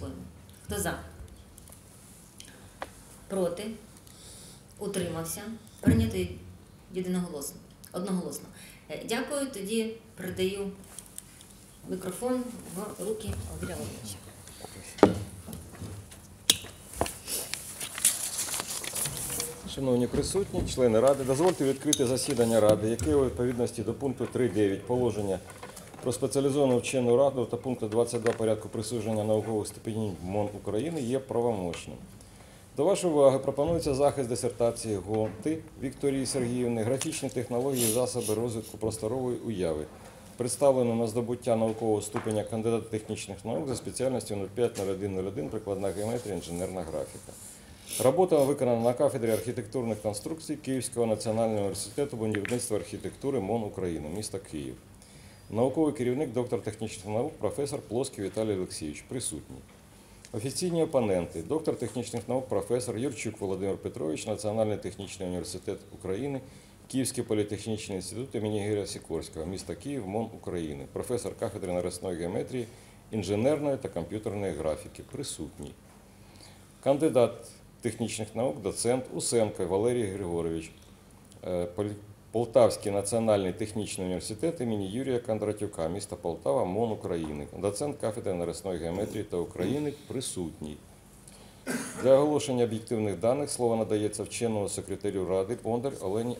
по-своєму. Хто за? Проти? Утримався? Прийнято єдиноголосно. Одноголосно. Дякую, тоді передаю мікрофон в руки Олега Володимировича. Шановні присутні, члени Ради, дозвольте відкрити засідання Ради, яке у відповідності до пункту 3.9 положення про спеціалізовану вчену раду та пункту 22 порядку присудження наукових ступенів МОН України є правомочним. До вашої уваги пропонується захист дисертації Гонти Вікторії Сергіївни «Графічні технології і засоби розвитку просторової уяви», представлено на здобуття наукового ступеня кандидата технічних наук за спеціальністю 050101 прикладна геометрія, інженерна графіка. Робота виконана на кафедрі архітектурних конструкцій Київського національного університету будівництва архітектури МОН України, місто Київ. Науковий керівник, доктор технічних наук, професор Плоский Віталій Олексійович, присутній. Офіційні опоненти, доктор технічних наук, професор Юрчук Володимир Петрович, Національний технічний університет України, Київський політехнічний інститут імені Ігоря Сікорського, місто Київ, МОН України, професор кафедри нарисної геометрії, інженерної та комп'ютерної графіки, присутній. Кандидат технічних наук, доцент Усенко Валерій Григорович, Полтавський національний технічний університет імені Юрія Кондратюка, місто Полтава, МОН України, доцент кафедри нарисної геометрії та України, присутній. Для оголошення об'єктивних даних слово надається вченому секретарю Ради Бондар Олені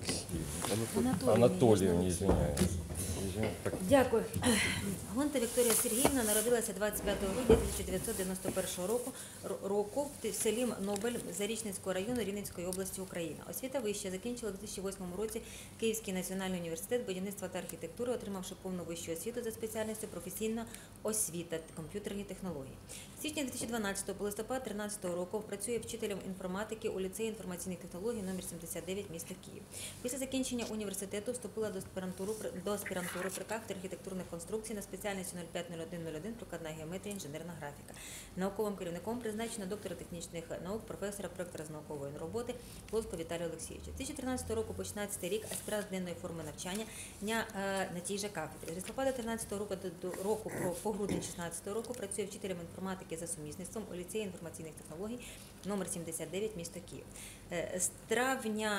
Анатоліївні. Дякую. Гонта Вікторія Сергіївна народилася 25 грудня 1991 року в селі Нобель Зарічненського району Рівненської області України. Освіта вища закінчила у 2008 році Київський національний університет будівництва та архітектури, отримавши повну вищу освіту за спеціальністю професійна освіта, комп'ютерні технології. З січня 2012 по листопад 2013 року працює вчителем інформатики у ліцеї інформаційних технологій номер 79 міста Київ. Після закінчення університету вступила до аспірантури при кафедрі архітектурних конструкцій на спеціальності 050101 прикладна геометрія, інженерна графіка. Науковим керівником призначено доктора технічних наук, професора, проектора з наукової роботи Плоского Віталія Олексійовича. 2013 року по 2016 рік аспірант денної форми навчання на тій же кафедрі. З листопада 2013 року по грудень 2016 року працює вчителем інформатики за сумісництвом у ліцеї інформаційних технологій номер 79 міста Київ. З травня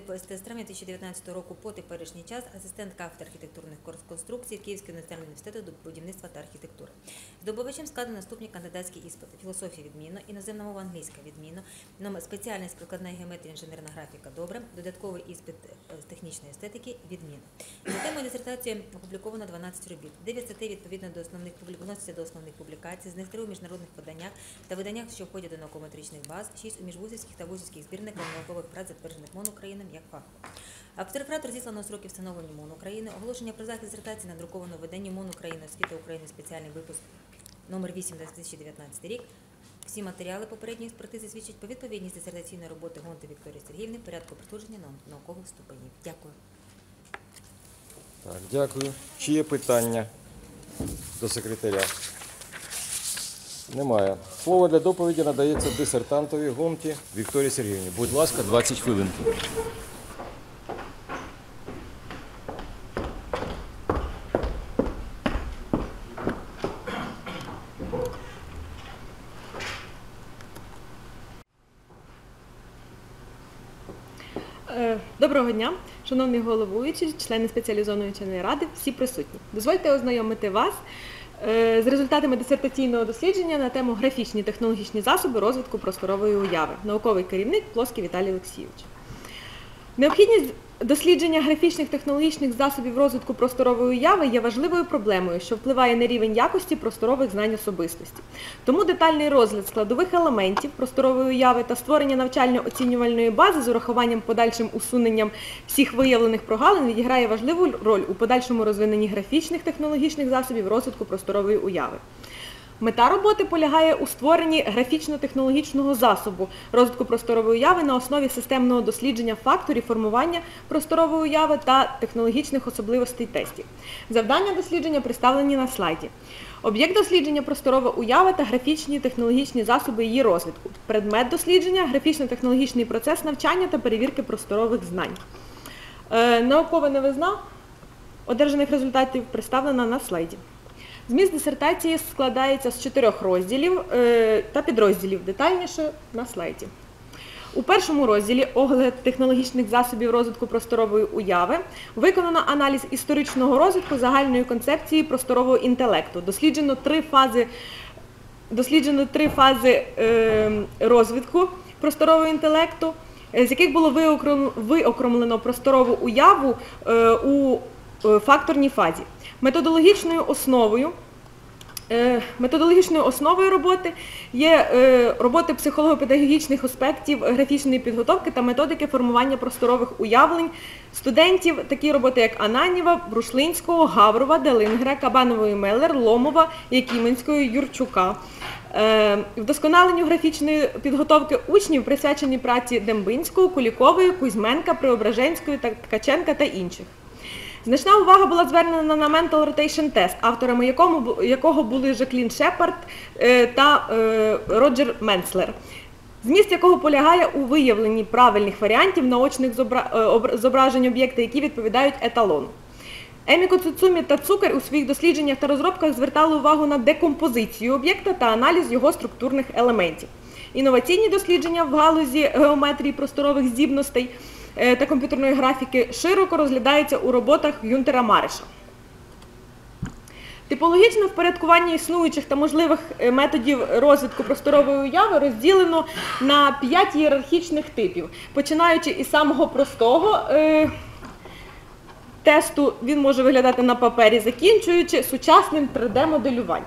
2019 року по теперішній час асистент кафедри архітектурних конструкцій Київського національного університету будівництва та архітектури. Здобувачем складено наступні кандидатські іспити: філософія відмінно, іноземна мова англійська відмінно, спеціальність прикладна геометрія, інженерна графіка добре, додатковий іспит з технічної естетики відмінно. За темою дисертації опубліковано 12 робіт. 9 статей відповідно до вносяться до основних публікацій, з них 3 у міжнародних поданнях та виданнях, що входять до науково-метричних баз, 6 у міжвузівських та вузівських збірниках наукових праць, затверджених МОН України як фахово. Автореферат розіслано строки встановлення МОН України, оголошення про захист дисертації надруковано в виданні МОН України «Освіта України», спеціальний випуск номер 8 за 2019 рік. Всі матеріали попередньої експертизи свідчать про відповідність дисертаційної роботи Гонти Вікторії Сергіївни порядку присудження наукових ступенів. Дякую. Так, дякую. Чи є питання до секретаря? Немає. Слово для доповіді надається дисертантові Гонті Вікторії Сергіївні. Будь ласка, 20 хвилин. Доброго дня, шановні головуючі, члени спеціалізованої вченої ради, всі присутні. Дозвольте ознайомити вас з результатами дисертаційного дослідження на тему «Графічні технологічні засоби розвитку просторової уяви». Науковий керівник Плоский Віталій Олексійович. Необхідність дослідження графічних технологічних засобів розвитку просторової уяви є важливою проблемою, що впливає на рівень якості просторових знань особистості. Тому детальний розгляд складових елементів просторової уяви та створення навчально-оцінювальної бази з урахуванням подальшим усуненням всіх виявлених прогалин відіграє важливу роль у подальшому розвиненні графічних технологічних засобів розвитку просторової уяви. Мета роботи полягає у створенні графічно-технологічного засобу розвитку просторової уяви на основі системного дослідження факторів формування просторової уяви та технологічних особливостей тестів. Завдання дослідження представлені на слайді. Об'єкт дослідження – просторова уява та графічні технологічні засоби її розвитку. Предмет дослідження – графічно-технологічний процес навчання та перевірки просторових знань. Наукова новизна одержаних результатів представлена на слайді. Зміст дисертації складається з 4 розділів та підрозділів, детальніше на слайді. У першому розділі «Огляд технологічних засобів розвитку просторової уяви» виконано аналіз історичного розвитку загальної концепції просторового інтелекту. Досліджено три фази розвитку просторового інтелекту, з яких було виокремлено просторову уяву у факторній фазі. Методологічною основою роботи є роботи психолого-педагогічних аспектів графічної підготовки та методики формування просторових уявлень студентів, такі роботи як Ананєва, Брушлинського, Гаврова, Делингера, Кабанової, Меллер, Ломова, Якименської, Юрчука. Вдосконаленню графічної підготовки учнів присвячені праці Дембинського, Кулікової, Кузьменка, Преображенської, Ткаченка та інших. Значна увага була звернена на Mental Rotation Test, авторами якого були Жаклін Шепард та Роджер Менцлер, зміст якого полягає у виявленні правильних варіантів наочних зображень об'єкта, які відповідають еталону. Еміко Цуцумі та Цукер у своїх дослідженнях та розробках звертали увагу на декомпозицію об'єкта та аналіз його структурних елементів. Інноваційні дослідження в галузі геометрії просторових здібностей та комп'ютерної графіки широко розглядаються у роботах Гюнтера Мареша. Типологічне впорядкування існуючих та можливих методів розвитку просторової уяви розділено на 5 ієрархічних типів, починаючи із самого простого тесту, він може виглядати на папері, закінчуючи сучасним 3D-моделюванням.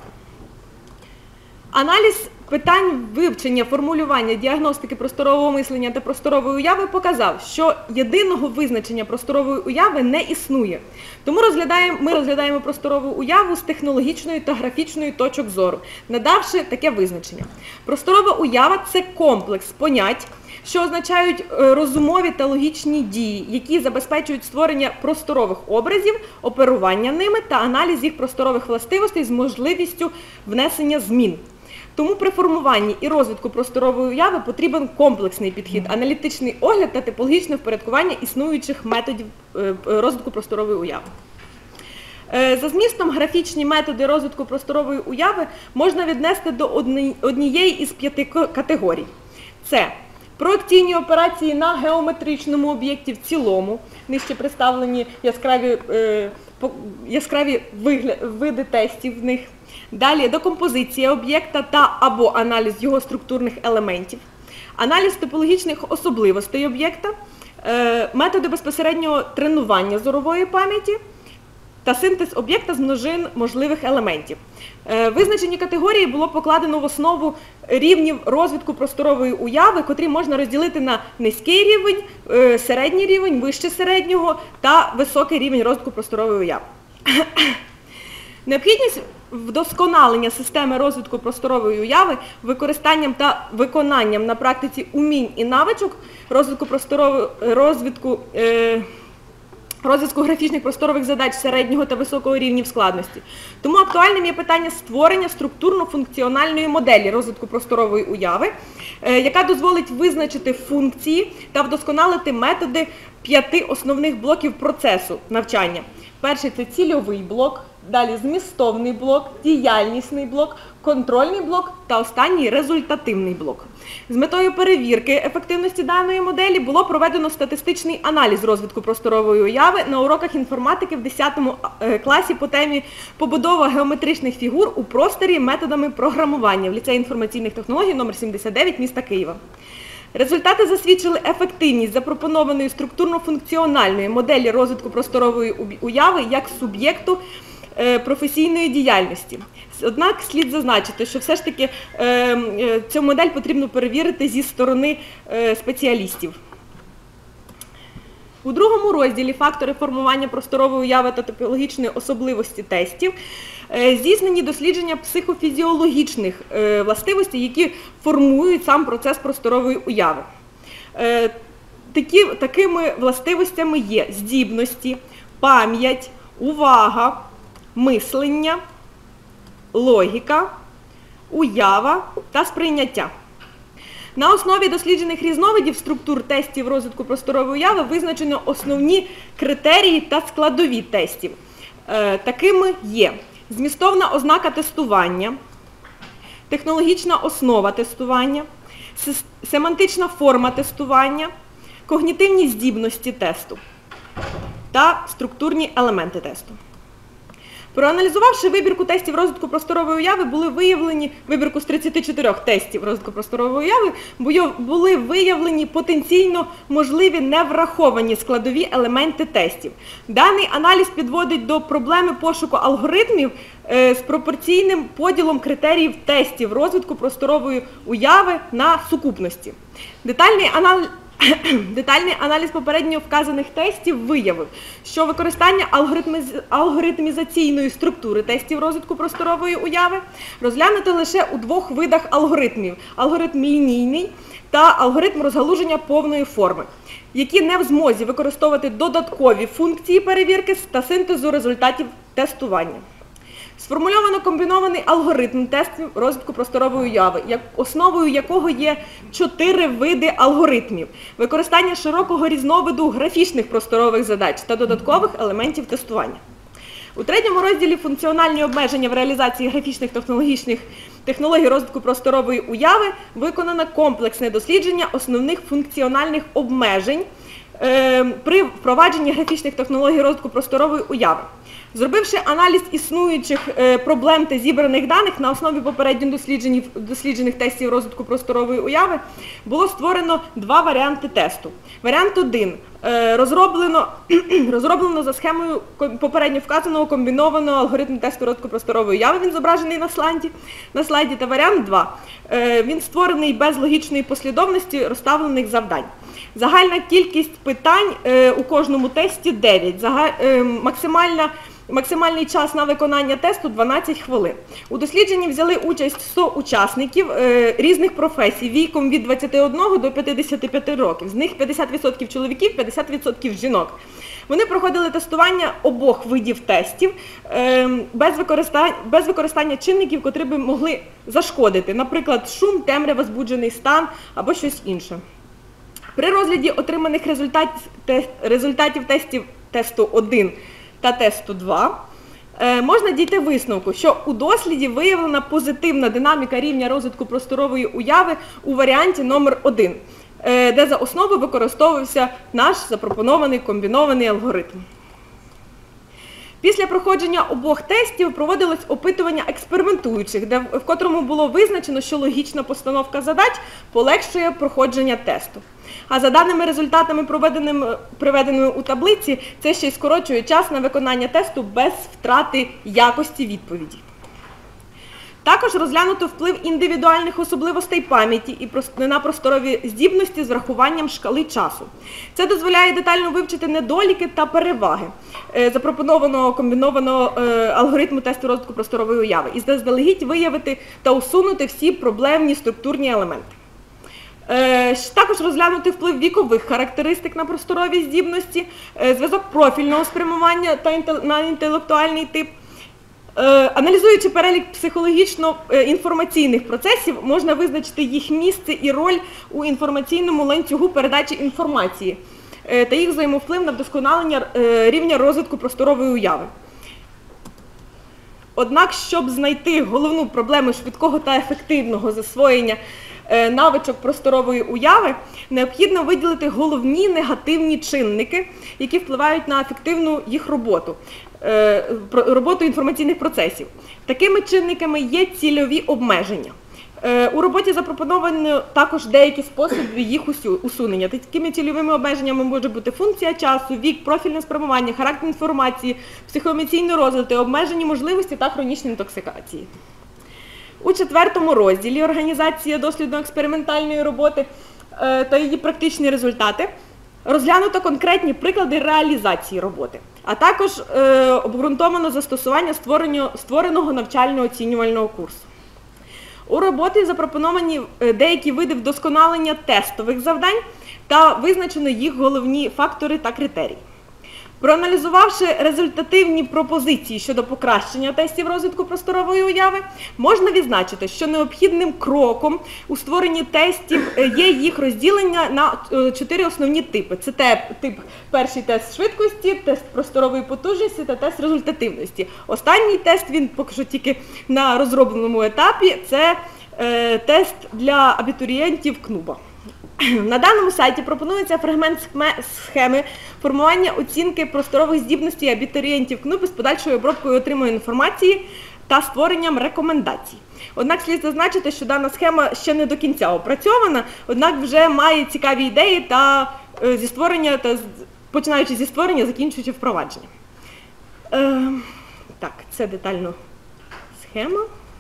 Аналіз питань вивчення, формулювання, діагностики просторового мислення та просторової уяви показав, що єдиного визначення просторової уяви не існує. Тому ми розглядаємо просторову уяву з технологічної та графічної точок зору, надавши таке визначення. Просторова уява – це комплекс понять, що означають розумові та логічні дії, які забезпечують створення просторових образів, оперування ними та аналіз їх просторових властивостей з можливістю внесення змін. Тому при формуванні і розвитку просторової уяви потрібен комплексний підхід, аналітичний огляд та типологічне впорядкування існуючих методів розвитку просторової уяви. За змістом графічні методи розвитку просторової уяви можна віднести до однієї із 5 категорій. Це проекційні операції на геометричному об'єкті в цілому, нижче представлені яскраві види тестів в них. Далі декомпозиція об'єкта та або аналіз його структурних елементів, аналіз топологічних особливостей об'єкта, методи безпосереднього тренування зорової пам'яті та синтез об'єкта з множин можливих елементів. Визначені категорії було покладено в основу рівнів розвитку просторової уяви, котрі можна розділити на низький рівень, середній рівень, вище середнього та високий рівень розвитку просторової уяви. Необхідність вдосконалення системи розвитку просторової уяви використанням та виконанням на практиці умінь і навичок розвитку графічних просторових задач середнього та високого рівнів складності. Тому актуальним є питання створення структурно-функціональної моделі розвитку просторової уяви, яка дозволить визначити функції та вдосконалити методи 5 основних блоків процесу навчання. Перший – це цільовий блок, далі змістовний блок, діяльнісний блок, контрольний блок та останній – результативний блок. З метою перевірки ефективності даної моделі було проведено статистичний аналіз розвитку просторової уяви на уроках інформатики в 10 класі по темі «Побудова геометричних фігур у просторі методами програмування» в ліцеї інформаційних технологій номер 79 міста Києва. Результати засвідчили ефективність запропонованої структурно-функціональної моделі розвитку просторової уяви як суб'єкту професійної діяльності. Однак слід зазначити, що все ж таки цю модель потрібно перевірити зі сторони спеціалістів. У другому розділі «Фактори формування просторової уяви та топологічної особливості тестів» здійснені дослідження психофізіологічних властивостей, які формують сам процес просторової уяви. Такими властивостями є здібності, пам'ять, увага, мислення, логіка, уява та сприйняття. На основі досліджених різновидів структур тестів розвитку просторової уяви визначено основні критерії та складові тестів. Такими є змістовна ознака тестування, технологічна основа тестування, семантична форма тестування, когнітивні здібності тесту та структурні елементи тесту. Проаналізувавши вибірку тестів розвитку просторової уяви, були виявлені, вибірку з 34 тестів розвитку просторової уяви, були виявлені потенційно можливі невраховані складові елементи тестів. Даний аналіз підводить до проблеми пошуку алгоритмів з пропорційним поділом критеріїв тестів розвитку просторової уяви на сукупності. Детальний аналіз попередньо вказаних тестів виявив, що використання алгоритмізаційної структури тестів розвитку просторової уяви розглянуто лише у двох видах алгоритмів – алгоритм лінійний та алгоритм розгалуження повної форми, які не в змозі використовувати додаткові функції перевірки та синтезу результатів тестування. Сформульовано комбінований алгоритм тестів розвитку просторової уяви, основою якого є 4 види алгоритмів, використання широкого різновиду графічних просторових задач та додаткових елементів тестування. У третьому розділі «Функціональні обмеження в реалізації графічних технологій розвитку просторової уяви» виконано комплексне дослідження основних функціональних обмежень при впровадженні графічних технологій розвитку просторової уяви. Зробивши аналіз існуючих проблем та зібраних даних на основі попередньо досліджених тестів розвитку просторової уяви, було створено два варіанти тесту. Варіант 1 розроблено за схемою попередньо вказаного комбінованого алгоритму тесту розвитку просторової уяви, він зображений на слайді, та варіант 2. Він створений без логічної послідовності розставлених завдань. Загальна кількість питань у кожному тесті 9. Максимальний час на виконання тесту – 12 хвилин. У дослідженні взяли участь 100 учасників різних професій віком від 21 до 55 років. З них 50% чоловіків, 50% жінок. Вони проходили тестування обох видів тестів без використання чинників, котрі б могли зашкодити, наприклад, шум, темрява, збуджений стан або щось інше. При розгляді отриманих результатів тестів тесту 1 та тесту 2 можна дійти висновку, що у досліді виявлена позитивна динаміка рівня розвитку просторової уяви у варіанті номер 1, де за основу використовувався наш запропонований комбінований алгоритм. Після проходження обох тестів проводилось опитування експериментуючих, в котрому було визначено, що логічна постановка задач полегшує проходження тесту. А за даними результатами, приведеними у таблиці, це ще й скорочує час на виконання тесту без втрати якості відповіді. Також розглянуто вплив індивідуальних особливостей пам'яті на просторові здібності з врахуванням шкали часу. Це дозволяє детально вивчити недоліки та переваги запропонованого комбінованого алгоритму тесту розвитку просторової уяви і заздалегідь виявити та усунути всі проблемні структурні елементи. Також розглянути вплив вікових характеристик на просторові здібності, зв'язок профільного спрямування на інтелектуальний тип. Аналізуючи перелік психологічно-інформаційних процесів, можна визначити їх місце і роль у інформаційному ланцюгу передачі інформації та їх взаємовплив на вдосконалення рівня розвитку просторової уяви. Однак, щоб знайти головну проблему швидкого та ефективного засвоєння навичок просторової уяви, необхідно виділити головні негативні чинники, які впливають на ефективну їх роботу інформаційних процесів. Такими чинниками є цільові обмеження. У роботі запропоновано також деякі способи їх усунення. Такими цільовими обмеженнями може бути функція часу, вік, профільне спрямування, характер інформації, психоемоційний розвиток, обмежені можливості та хронічні інтоксикації. У 4-му розділі «Організація дослідно-експериментальної роботи та її практичні результати» розглянуто конкретні приклади реалізації роботи, а також обґрунтовано застосування створеного навчально-оцінювального курсу. У роботі запропоновані деякі види вдосконалення тестових завдань та визначено їх головні фактори та критерії. Проаналізувавши результативні пропозиції щодо покращення тестів розвитку просторової уяви, можна відзначити, що необхідним кроком у створенні тестів є їх розділення на 4 основні типи. Це тип перший тест швидкості, тест просторової потужності та тест результативності. Останній тест, він поки що тільки на розробленому етапі, це тест для абітурієнтів КНУБа. На даному сайті пропонується фрагмент схеми формування оцінки просторових здібностей абітурієнтів КНУБ з подальшою обробкою отриманої інформації та створенням рекомендацій. Однак слід зазначити, що дана схема ще не до кінця опрацьована, однак вже має цікаві ідеї та зі створення, починаючи зі створення, закінчуючи впровадження. Так, це детально схема.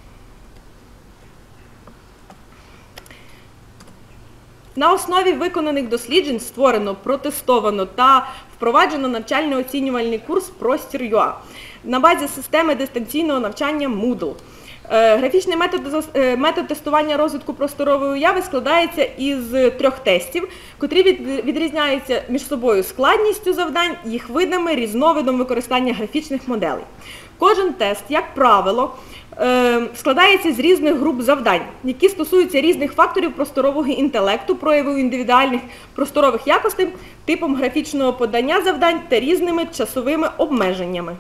На основі виконаних досліджень створено, протестовано та впроваджено навчально-оцінювальний курс «Простір.ua» на базі системи дистанційного навчання Moodle. Графічний метод тестування розвитку просторової уяви складається із 3 тестів, котрі відрізняються між собою складністю завдань, їх видами, різновидом використання графічних моделей. Кожен тест, як правило, складається з різних груп завдань, які стосуються різних факторів просторового інтелекту, прояву індивідуальних просторових якостей, типом графічного подання завдань та різними часовими обмеженнями.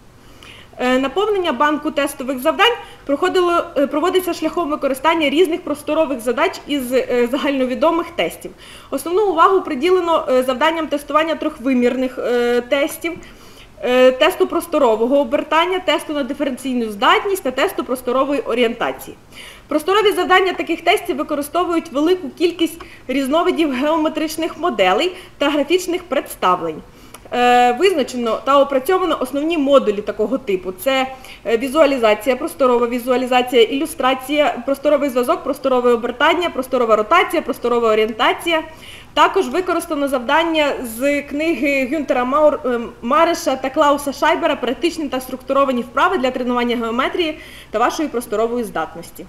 Наповнення банку тестових завдань проводиться шляхом використання різних просторових задач із загальновідомих тестів. Основну увагу приділено завданням тестування трьохвимірних тестів, тесту просторового обертання, тесту на диференційну здатність та тесту просторової орієнтації. Просторові завдання таких тестів використовують велику кількість різновидів геометричних моделей та графічних представлень. Визначено та опрацьовано основні модулі такого типу. Це візуалізація, просторова візуалізація, ілюстрація, просторовий зв'язок, просторове обертання, просторова ротація, просторова орієнтація. Також використано завдання з книги Гюнтера Мареша та Клауса Шайбера «Практичні та структуровані вправи для тренування геометрії та вашої просторової здатності».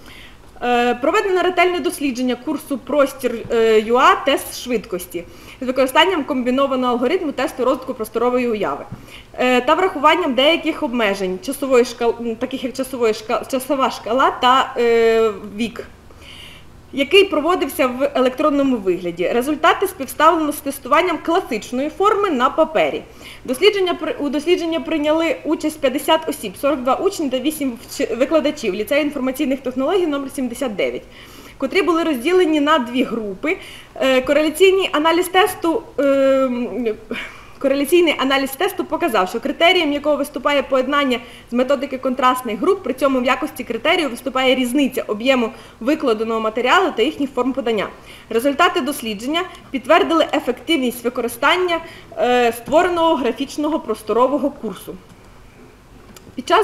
Проведено ретельне дослідження курсу «Простір.ua» тест швидкості з використанням комбінованого алгоритму тесту розвитку просторової уяви та врахуванням деяких обмежень, таких як часова шкала та вік, який проводився в електронному вигляді. Результати співставлено з тестуванням класичної форми на папері. У дослідження прийняли участь 50 осіб, 42 учні та 8 викладачів ліцею інформаційних технологій номер 79, котрі були розділені на 2 групи. Кореляційний аналіз тесту показав, що критерієм якого виступає поєднання з методики контрастних груп, при цьому в якості критерію виступає різниця об'єму викладеного матеріалу та їхніх форм подання. Результати дослідження підтвердили ефективність використання створеного графічного просторового курсу. Під час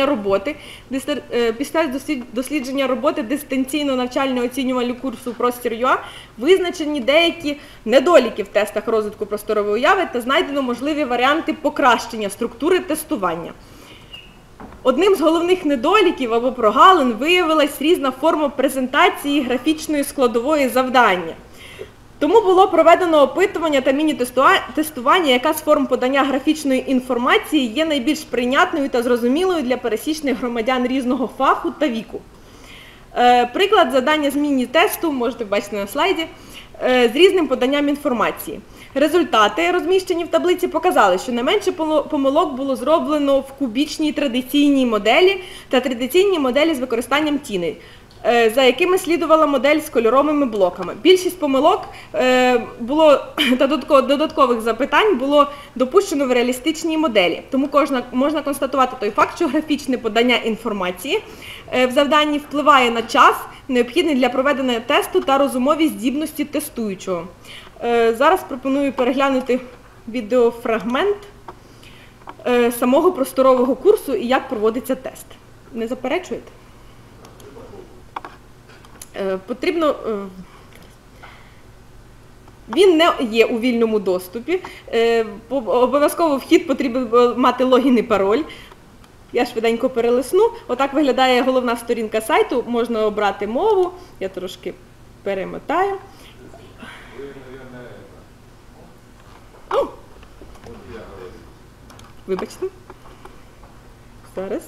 дослідження роботи дистанційного навчально-оцінювального курсу «Простір.ua» визначені деякі недоліки в тестах розвитку просторової уяви та знайдено можливі варіанти покращення структури тестування. Одним з головних недоліків або прогалин виявилась різна форма презентації графічної складової завдання. Тому було проведено опитування та міні-тестування, яка з форм подання графічної інформації є найбільш прийнятною та зрозумілою для пересічних громадян різного фаху та віку. Приклад завдання з міні-тесту, можете бачити на слайді, з різним поданням інформації. Результати, розміщені в таблиці, показали, що найменше помилок було зроблено в кубічній традиційній моделі та традиційній моделі з використанням тіней, за якими слідувала модель з кольоровими блоками. Більшість помилок та додаткових запитань було допущено в реалістичній моделі. Тому можна констатувати той факт, що графічне подання інформації в завданні впливає на час, необхідний для проведення тесту та розумові здібності тестуючого. Зараз пропоную переглянути відеофрагмент самого просторового курсу і як проводиться тест. Не заперечуєте? Він не є у вільному доступі, обов'язково вхід потрібен мати логін і пароль. Я швиденько перелисну. Отак виглядає головна сторінка сайту, можна обрати мову, я трошки перемотаю. Вибачте. Зараз.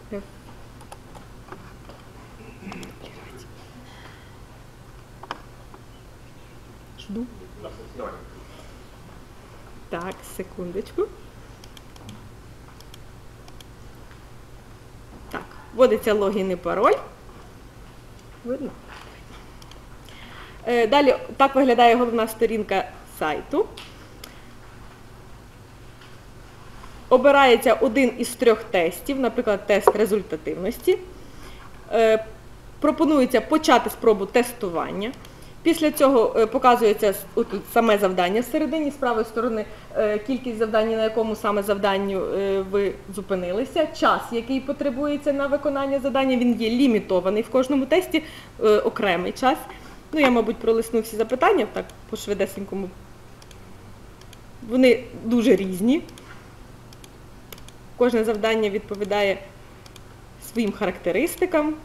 Жду. Так, секундочку. Так, вводиться логін і пароль. Видно? Далі так виглядає головна сторінка сайту. Обирається один із 3 тестів, наприклад, тест результативності. Пропонується почати спробу тестування. Після цього показується отут саме завдання всередині, з правої сторони кількість завдань, на якому саме завданню ви зупинилися, час, який потребується на виконання завдання, він є лімітований в кожному тесті, окремий час. Ну, я, мабуть, пролисну всі запитання, так, по швидесенькому. Вони дуже різні. Кожне завдання відповідає своїм характеристикам.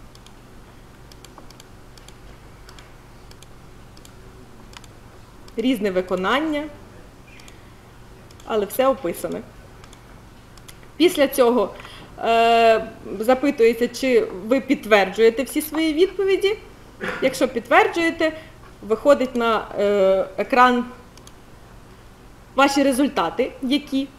Різне виконання, але все описане. Після цього запитується, чи ви підтверджуєте всі свої відповіді. Якщо підтверджуєте, виходить на екран ваші результати, які,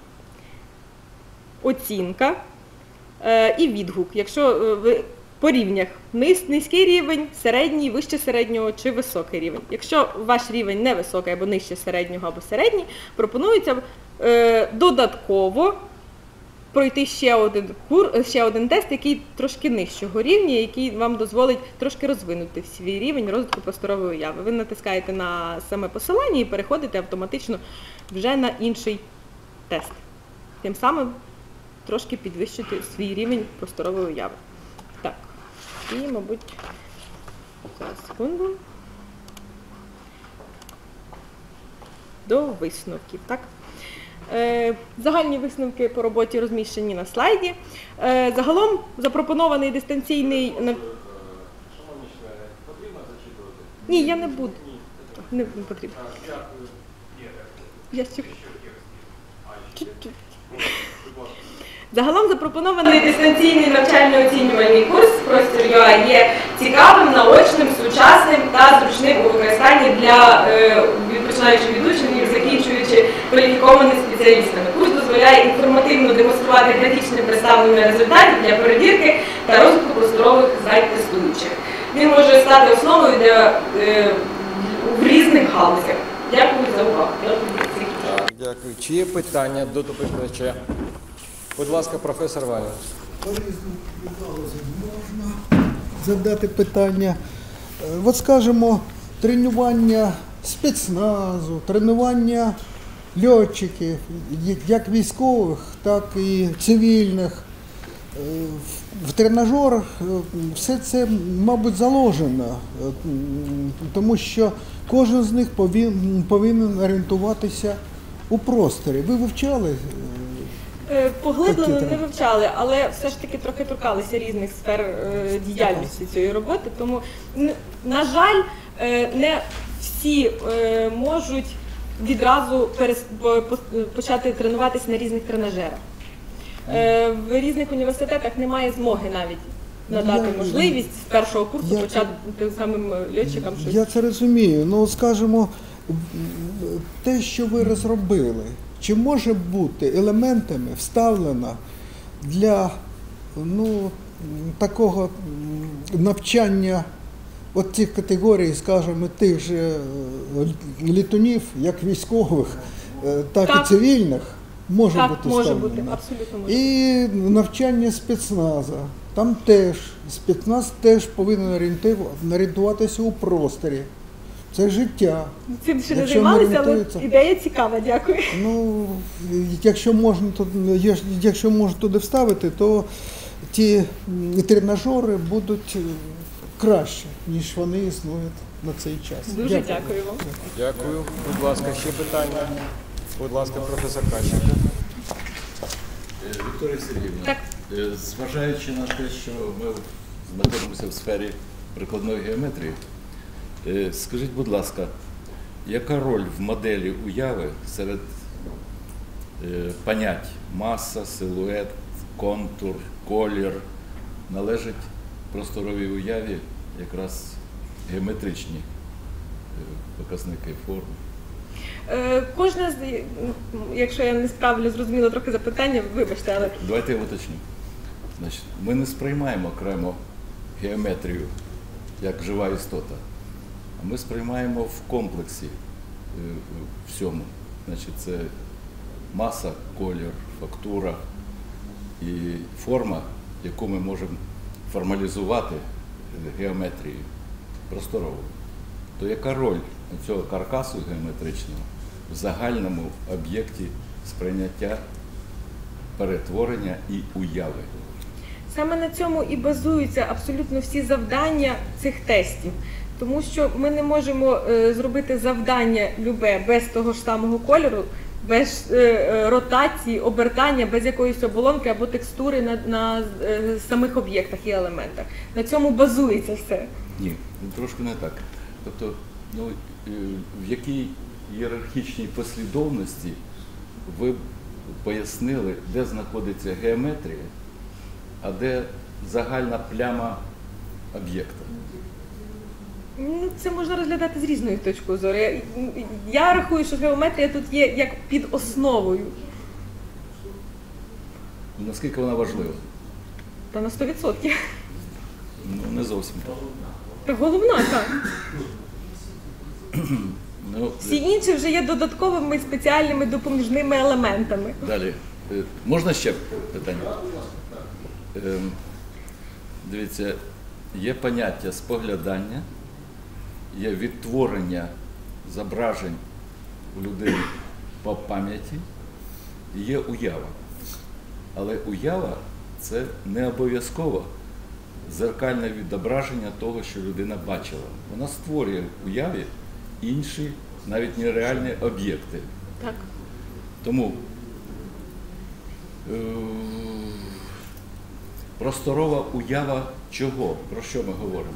оцінка і відгук. Якщо ви по рівнях низький рівень, середній, вище середнього чи високий рівень. Якщо ваш рівень не високий або нижче середнього або середній, пропонується додатково пройти ще один тест, який трошки нижчого рівня, який вам дозволить трошки розвинути свій рівень розвитку просторової уяви. Ви натискаєте на саме посилання і переходите автоматично вже на інший тест. Тим самим трошки підвищити свій рівень просторової уяви. Так, і, мабуть, зараз, секунду. До висновків, так? Загальні висновки по роботі розміщені на слайді. Загалом запропонований дистанційний... Шановні члени, потрібно зачитувати? Ні, я не буду. Не потрібно. Дякую. Я ще... Чуть-чуть. Загалом запропонований дистанційний навчально-оцінювальний курс «Простір.ua» є цікавим, наочним, сучасним та зручним у використанні для починаючих від учнів, закінчуючи кваліфікованими спеціалістами. Курс дозволяє інформативно демонструвати графічне представлення результатів для перевірки та розвитку просторових знань тестуючих. Він може стати основою в різних галузях. Дякую за увагу. Дякую. Чи є питання до доповідача? Будь ласка, професор Ваня. Можна задати питання. От скажімо, тренування спецназу, тренування льотчиків, як військових, так і цивільних. В тренажерах все це, мабуть, заложено, тому що кожен з них повинен орієнтуватися у просторі. Ви вивчали? Поглиблено не вивчали, але все ж таки трохи торкалися різних сфер діяльності цієї роботи. Тому, на жаль, не всі можуть відразу почати тренуватися на різних тренажерах. В різних університетах немає змоги навіть надати можливість з першого курсу почати тим самим льотчикам щось. Я це розумію. Ну, скажімо, те, що ви розробили, чи може бути елементами вставлено для такого навчання от цих категорій, скажімо, тих же літунів, як військових, так і цивільних, може бути вставлено? Так, може бути, абсолютно може. І навчання спецназу. Там теж, спецназ теж повинен орієнтуватися у просторі. Це життя. Цим ще не займалися, але ідея цікава, дякую. Ну, якщо можна туди вставити, то ті тренажери будуть краще, ніж вони існують на цей час. Дуже дякую вам. Дякую. Будь ласка, ще питання. Будь ласка, професор Кащенко. Вікторія Сергіївна, Так. зважаючи на те, що ми знаходимося в сфері прикладної геометрії, скажіть, будь ласка, яка роль в моделі уяви серед понять маса, силует, контур, колір належить просторовій уяві якраз геометричні показники форм. Кожна з, якщо я не справлю, зрозуміла трохи запитання, вибачте, але Давайте я уточню. Значить, ми не сприймаємо окремо геометрію як жива істота, а ми сприймаємо в комплексі всьому. Значить, це маса, колір, фактура і форма, яку ми можемо формалізувати геометрією просторовою. То яка роль цього каркасу геометричного в загальному об'єкті сприйняття, перетворення і уяви? саме на цьому і базуються абсолютно всі завдання цих тестів. Тому що ми не можемо зробити завдання любе без того ж самого кольору, без ротації, обертання, без якоїсь оболонки або текстури на самих об'єктах і елементах. На цьому базується все. Ні, трошки не так. Тобто, в якій ієрархічній послідовності ви пояснили, де знаходиться геометрія, а де загальна пляма об'єкта? Це можна розглядати з різної точки зору. Я рахую, що геометрія тут є як під основою. Наскільки вона важлива? Та на 100%. Не зовсім так. Та головна, так. Всі інші вже є додатковими спеціальними допоміжними елементами. Далі. Можна ще питання? Дивіться, є поняття споглядання, є відтворення зображень у людини по пам'яті, і є уява. Але уява – це не обов'язково дзеркальне відображення того, що людина бачила. Вона створює в уяві інші, навіть нереальні об'єкти. Так. Тому просторова уява чого? Про що ми говоримо?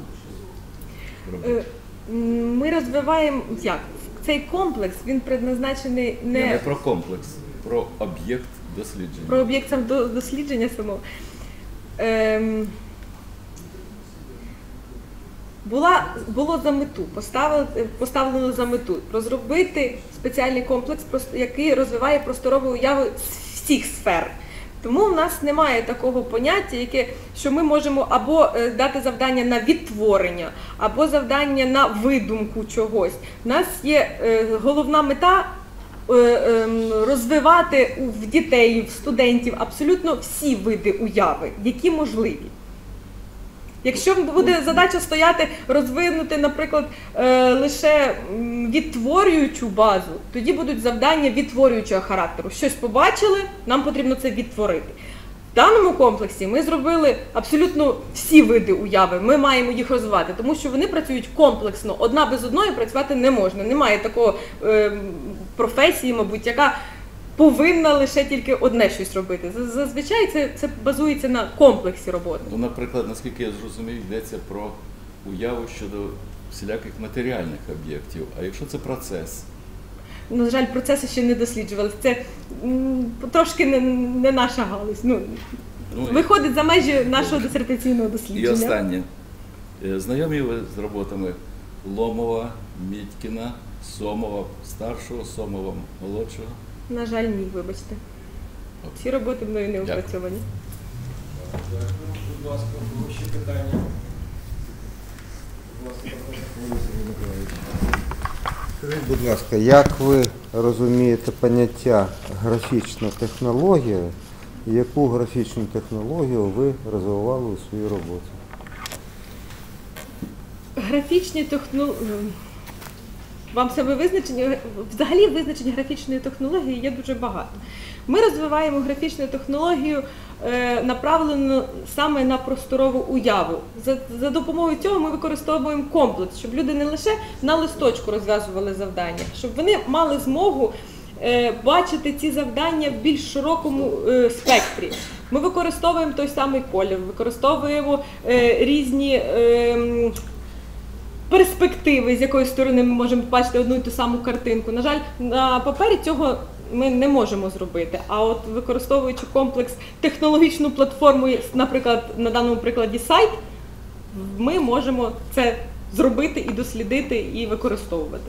Ми розвиваємо, як? Цей комплекс, він предназначений Не про комплекс, про об'єкт дослідження. про об'єкт дослідження самого. Було за мету, поставлено за мету розробити спеціальний комплекс, який розвиває просторову уяву з всіх сфер. Тому в нас немає такого поняття, що ми можемо або дати завдання на відтворення, або завдання на видумку чогось. У нас є головна мета розвивати в дітей, в студентів абсолютно всі види уяви, які можливі. Якщо буде задача стояти розвинути, наприклад, лише відтворюючу базу, тоді будуть завдання відтворюючого характеру. Щось побачили, нам потрібно це відтворити. В даному комплексі ми зробили абсолютно всі види уяви, ми маємо їх розвивати, тому що вони працюють комплексно, одна без одної працювати не можна. Немає такої професії, мабуть, яка повинна лише тільки одне щось робити. Зазвичай це базується на комплексі роботи. Ну, наприклад, наскільки я зрозумів, йдеться про уяву щодо всіляких матеріальних об'єктів. А якщо це процес? На жаль, процеси ще не досліджувалися. Це трошки не наша галузь. Виходить за межі нашого дисертаційного дослідження. І останнє. Знайомі ви з роботами Ломова, Мітькіна, Сомова старшого, Сомова молодшого? На жаль, ні, вибачте. Ці роботи мною не опрацьовані. Будь ласка, ще питання. Скажіть, будь ласка, як ви розумієте поняття графічна технологія і яку графічну технологію ви розвивали у своїй роботі? Графічні технології... Вам себе визначення, взагалі визначення графічної технології є дуже багато. Ми розвиваємо графічну технологію, направлену саме на просторову уяву. За допомогою цього ми використовуємо комплекс, щоб люди не лише на листочку розв'язували завдання, щоб вони мали змогу бачити ці завдання в більш широкому спектрі. Ми використовуємо той самий колір, використовуємо різні перспективи, з якої сторони ми можемо побачити одну і ту саму картинку. На жаль, на папері цього ми не можемо зробити. А от використовуючи комплекс, технологічну платформу, наприклад, на даному прикладі сайт, ми можемо це зробити і дослідити, і використовувати.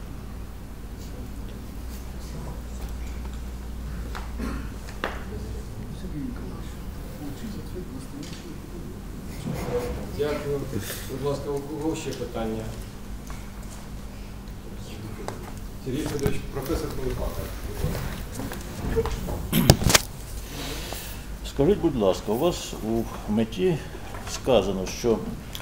Дякую. Будь ласка, у кого ще питання? Сергій Федорович, професор Пилипака. Скажіть, будь ласка, у вас у меті сказано, що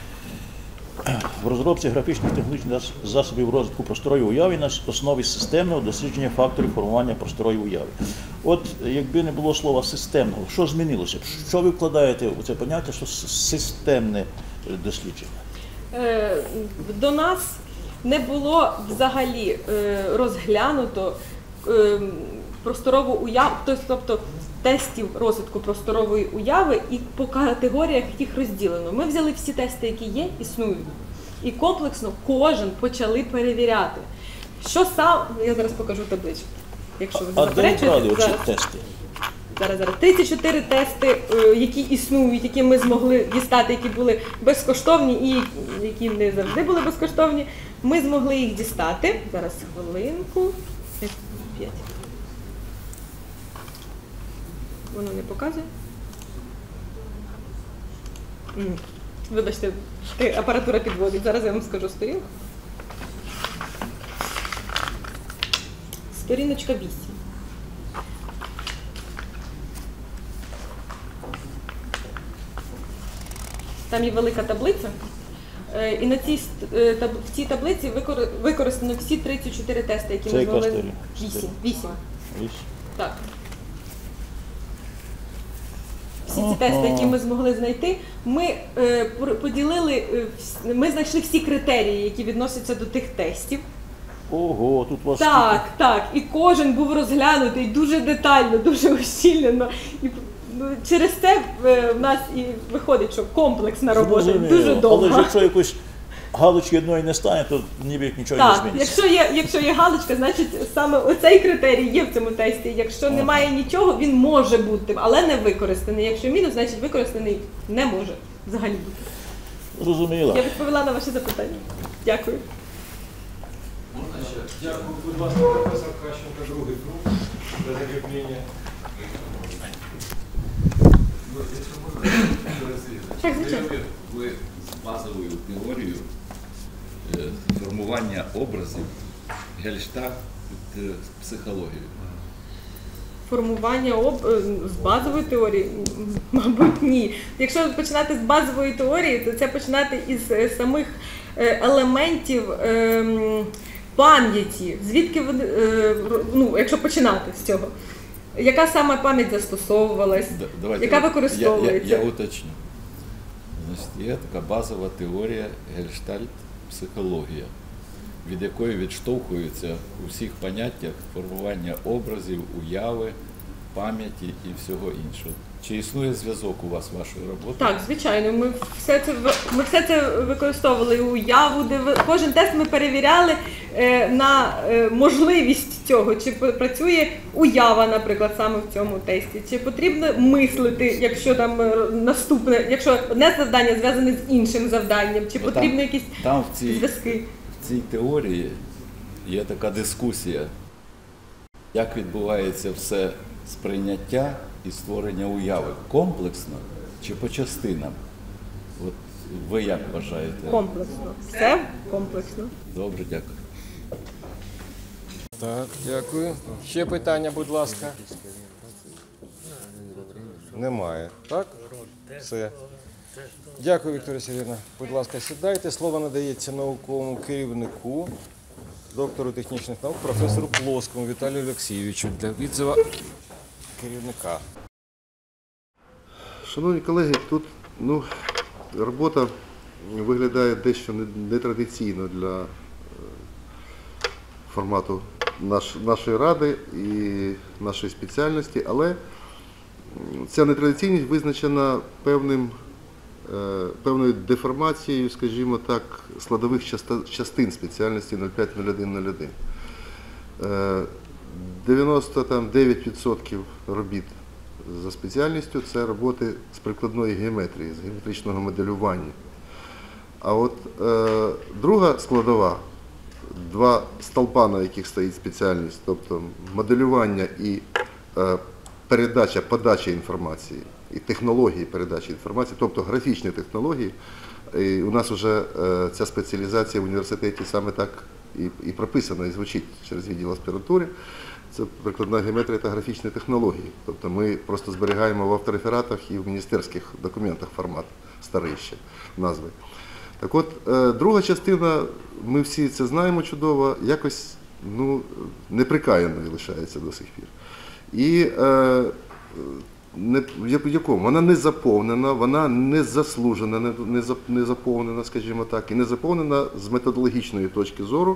в розробці графічних технологічних засобів розвитку просторової уяви на основі системного дослідження факторів формування просторової уяви. От якби не було слова системного, що змінилося? Що ви вкладаєте у це поняття, що системне дослідження? До нас не було взагалі розглянуто просторову уяву, тобто тестів розвитку просторової уяви, і по категоріях їх розділено. Ми взяли всі тести, які є, існують, і комплексно кожен почали перевіряти. Що сам, я зараз покажу табличку, якщо ви не А де ви брали заперечуєте. оці тести? Зараз. 34 тести, які існують, які ми змогли дістати, які були безкоштовні і які не завжди були безкоштовні, ми змогли їх дістати. Зараз хвилинку. 5. Воно не показує. Вибачте, апаратура підводить. Зараз я вам скажу сторінку. Сторіночка 8. Там є велика таблиця, і на в цій таблиці використано всі 34 тести, які Це ми яка змогли. сторінка? 8. Ось. Так. Всі ці тести, які ми змогли знайти, ми поділили, ми знайшли всі критерії, які відносяться до тих тестів. Ого, тут у вас Так. І кожен був розглянутий дуже детально, дуже ущільнено. І через це в нас і виходить, що комплексна робота зрозуміло. дуже довга. Але ж якщо якось галочки одної не стане, то ніби нічого не Так, зміниться. якщо є галочка, значить саме оцей критерій є в цьому тесті. Якщо немає нічого, він може бути, але не використаний. Якщо мінус, значить використаний не може взагалі бути. Зрозуміло. Я відповіла на ваші запитання. Дякую. Дякую, будь ласка, професор Кащенко, другий круг для закріплення. Так, звичайно. Ви з базовою теорією формування образів Гельштальт психологію. Формування з базової теорії? Мабуть, ні. Якщо починати з базової теорії, то це починати із самих елементів пам'яті. Звідки вони, якщо починати з цього. Яка саме пам'ять застосовувалась, яка використовується? Я уточню. Значить, є така базова теорія гельштальт-психологія, від якої відштовхуються у всіх поняттях формування образів, уяви, пам'яті і всього іншого. Чи існує зв'язок у вас вашої роботи? Так, звичайно. Ми все це використовували уяву, кожен тест ми перевіряли на можливість цього, чи працює уява, наприклад, саме в цьому тесті, чи потрібно мислити, якщо там наступне, якщо одне завдання зв'язане з іншим завданням, чи потрібно якісь зв'язки. В цій теорії є така дискусія, як відбувається все сприйняття і створення уяви комплексно чи по частинам? От ви як вважаєте? Комплексно. Все комплексно. Добре, дякую. Так, дякую. Ще питання, будь ласка. Немає. Так? Все. Дякую, Вікторія Сергіївна. Будь ласка, сідайте. Слово надається науковому керівнику, доктору технічних наук, професору Плоскому Віталію Олексійовичу для відзиву керівника. Шановні колеги, тут робота виглядає дещо нетрадиційно для формату нашої ради і нашої спеціальності, але ця нетрадиційність визначена певною деформацією, скажімо так, складових частин спеціальності 050101. 99% робіт за спеціальністю – це роботи з прикладної геометрії, з геометричного моделювання. А от друга складова, два стовпа, на яких стоїть спеціальність, тобто моделювання і подача інформації, і технології передачі інформації, тобто графічні технології. І у нас вже ця спеціалізація в університеті саме так і прописана, і звучить через відділ аспірантури. Це прикладна геометрія та графічні технології. Тобто ми просто зберігаємо в авторефератах і в міністерських документах формат старий ще назви. Так от, друга частина, ми всі це знаємо чудово, якось неприкаяною лишається до сих пір. І в якому? Вона не заповнена, вона не заслужена, не заповнена, скажімо так, і не заповнена з методологічної точки зору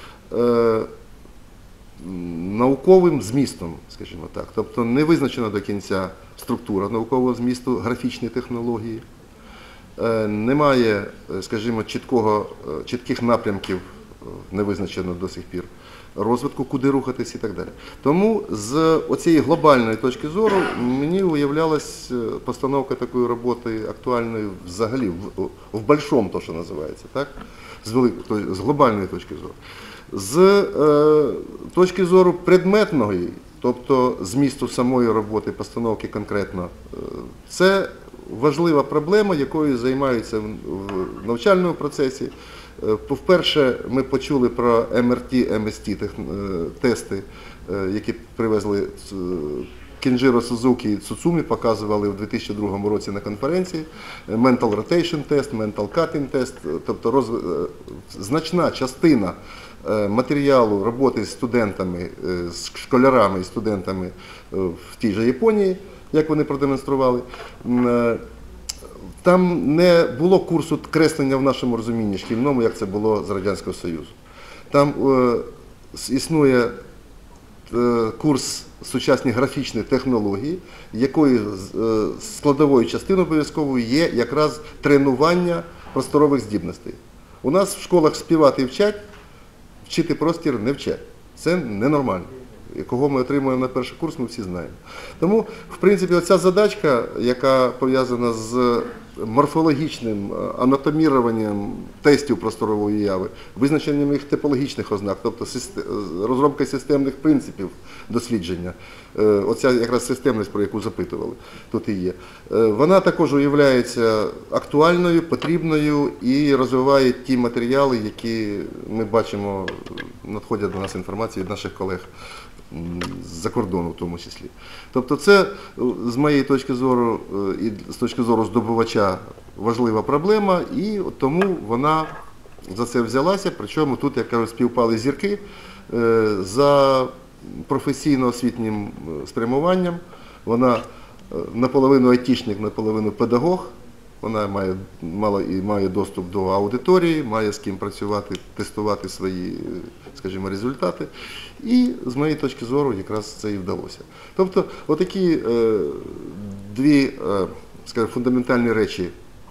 науковим змістом, скажімо так. Тобто не визначена до кінця структура наукового змісту, графічні технології. Немає, скажімо, чітких напрямків, не визначено до сих пір, розвитку, куди рухатись і так далі. Тому з оцієї глобальної точки зору мені уявлялась постановка такої роботи актуальною взагалі, в большому, то, що називається, так? З глобальної точки зору. З точки зору предметної, тобто змісту самої роботи, постановки конкретно, це важлива проблема, якою займаються в навчальному процесі. Вперше ми почули про МРТ, МСТ тести, які привезли Кенджіро Сузукі і Цуцумі, показували в 2002 році на конференції. Mental Rotation тест, Mental Cutting тест, тобто значна частина матеріалу роботи з студентами, з школярами і студентами в тій же Японії, як вони продемонстрували. Там не було курсу креслення в нашому розумінні шкільному, як це було з Радянського Союзу. Там існує курс сучасні графічні технології, якої складовою частиною обов'язковою є якраз тренування просторових здібностей. У нас в школах співати вчать, вчити простір не вчать. Це ненормально. Кого ми отримуємо на перший курс, ми всі знаємо. Тому, в принципі, оця задачка, яка пов'язана з морфологічним анатоміруванням тестів просторової уяви, визначенням їх типологічних ознак, тобто розробка системних принципів дослідження, оця якраз системність, про яку запитували, тут і є, вона також уявляється актуальною, потрібною і розвиває ті матеріали, які ми бачимо, надходять до нас інформації від наших колег з-за кордону в тому числі. Тобто це, з моєї точки зору, і з точки зору здобувача, важлива проблема, і тому вона за це взялася, причому тут, як кажуть, співпали зірки за професійно-освітнім спрямуванням. Вона наполовину айтішник, наполовину педагог, вона має доступ до аудиторії, має з ким працювати, тестувати свої, скажімо, результати. І, з моєї точки зору, якраз це і вдалося. Тобто, отакі дві, скажімо, фундаментальні речі,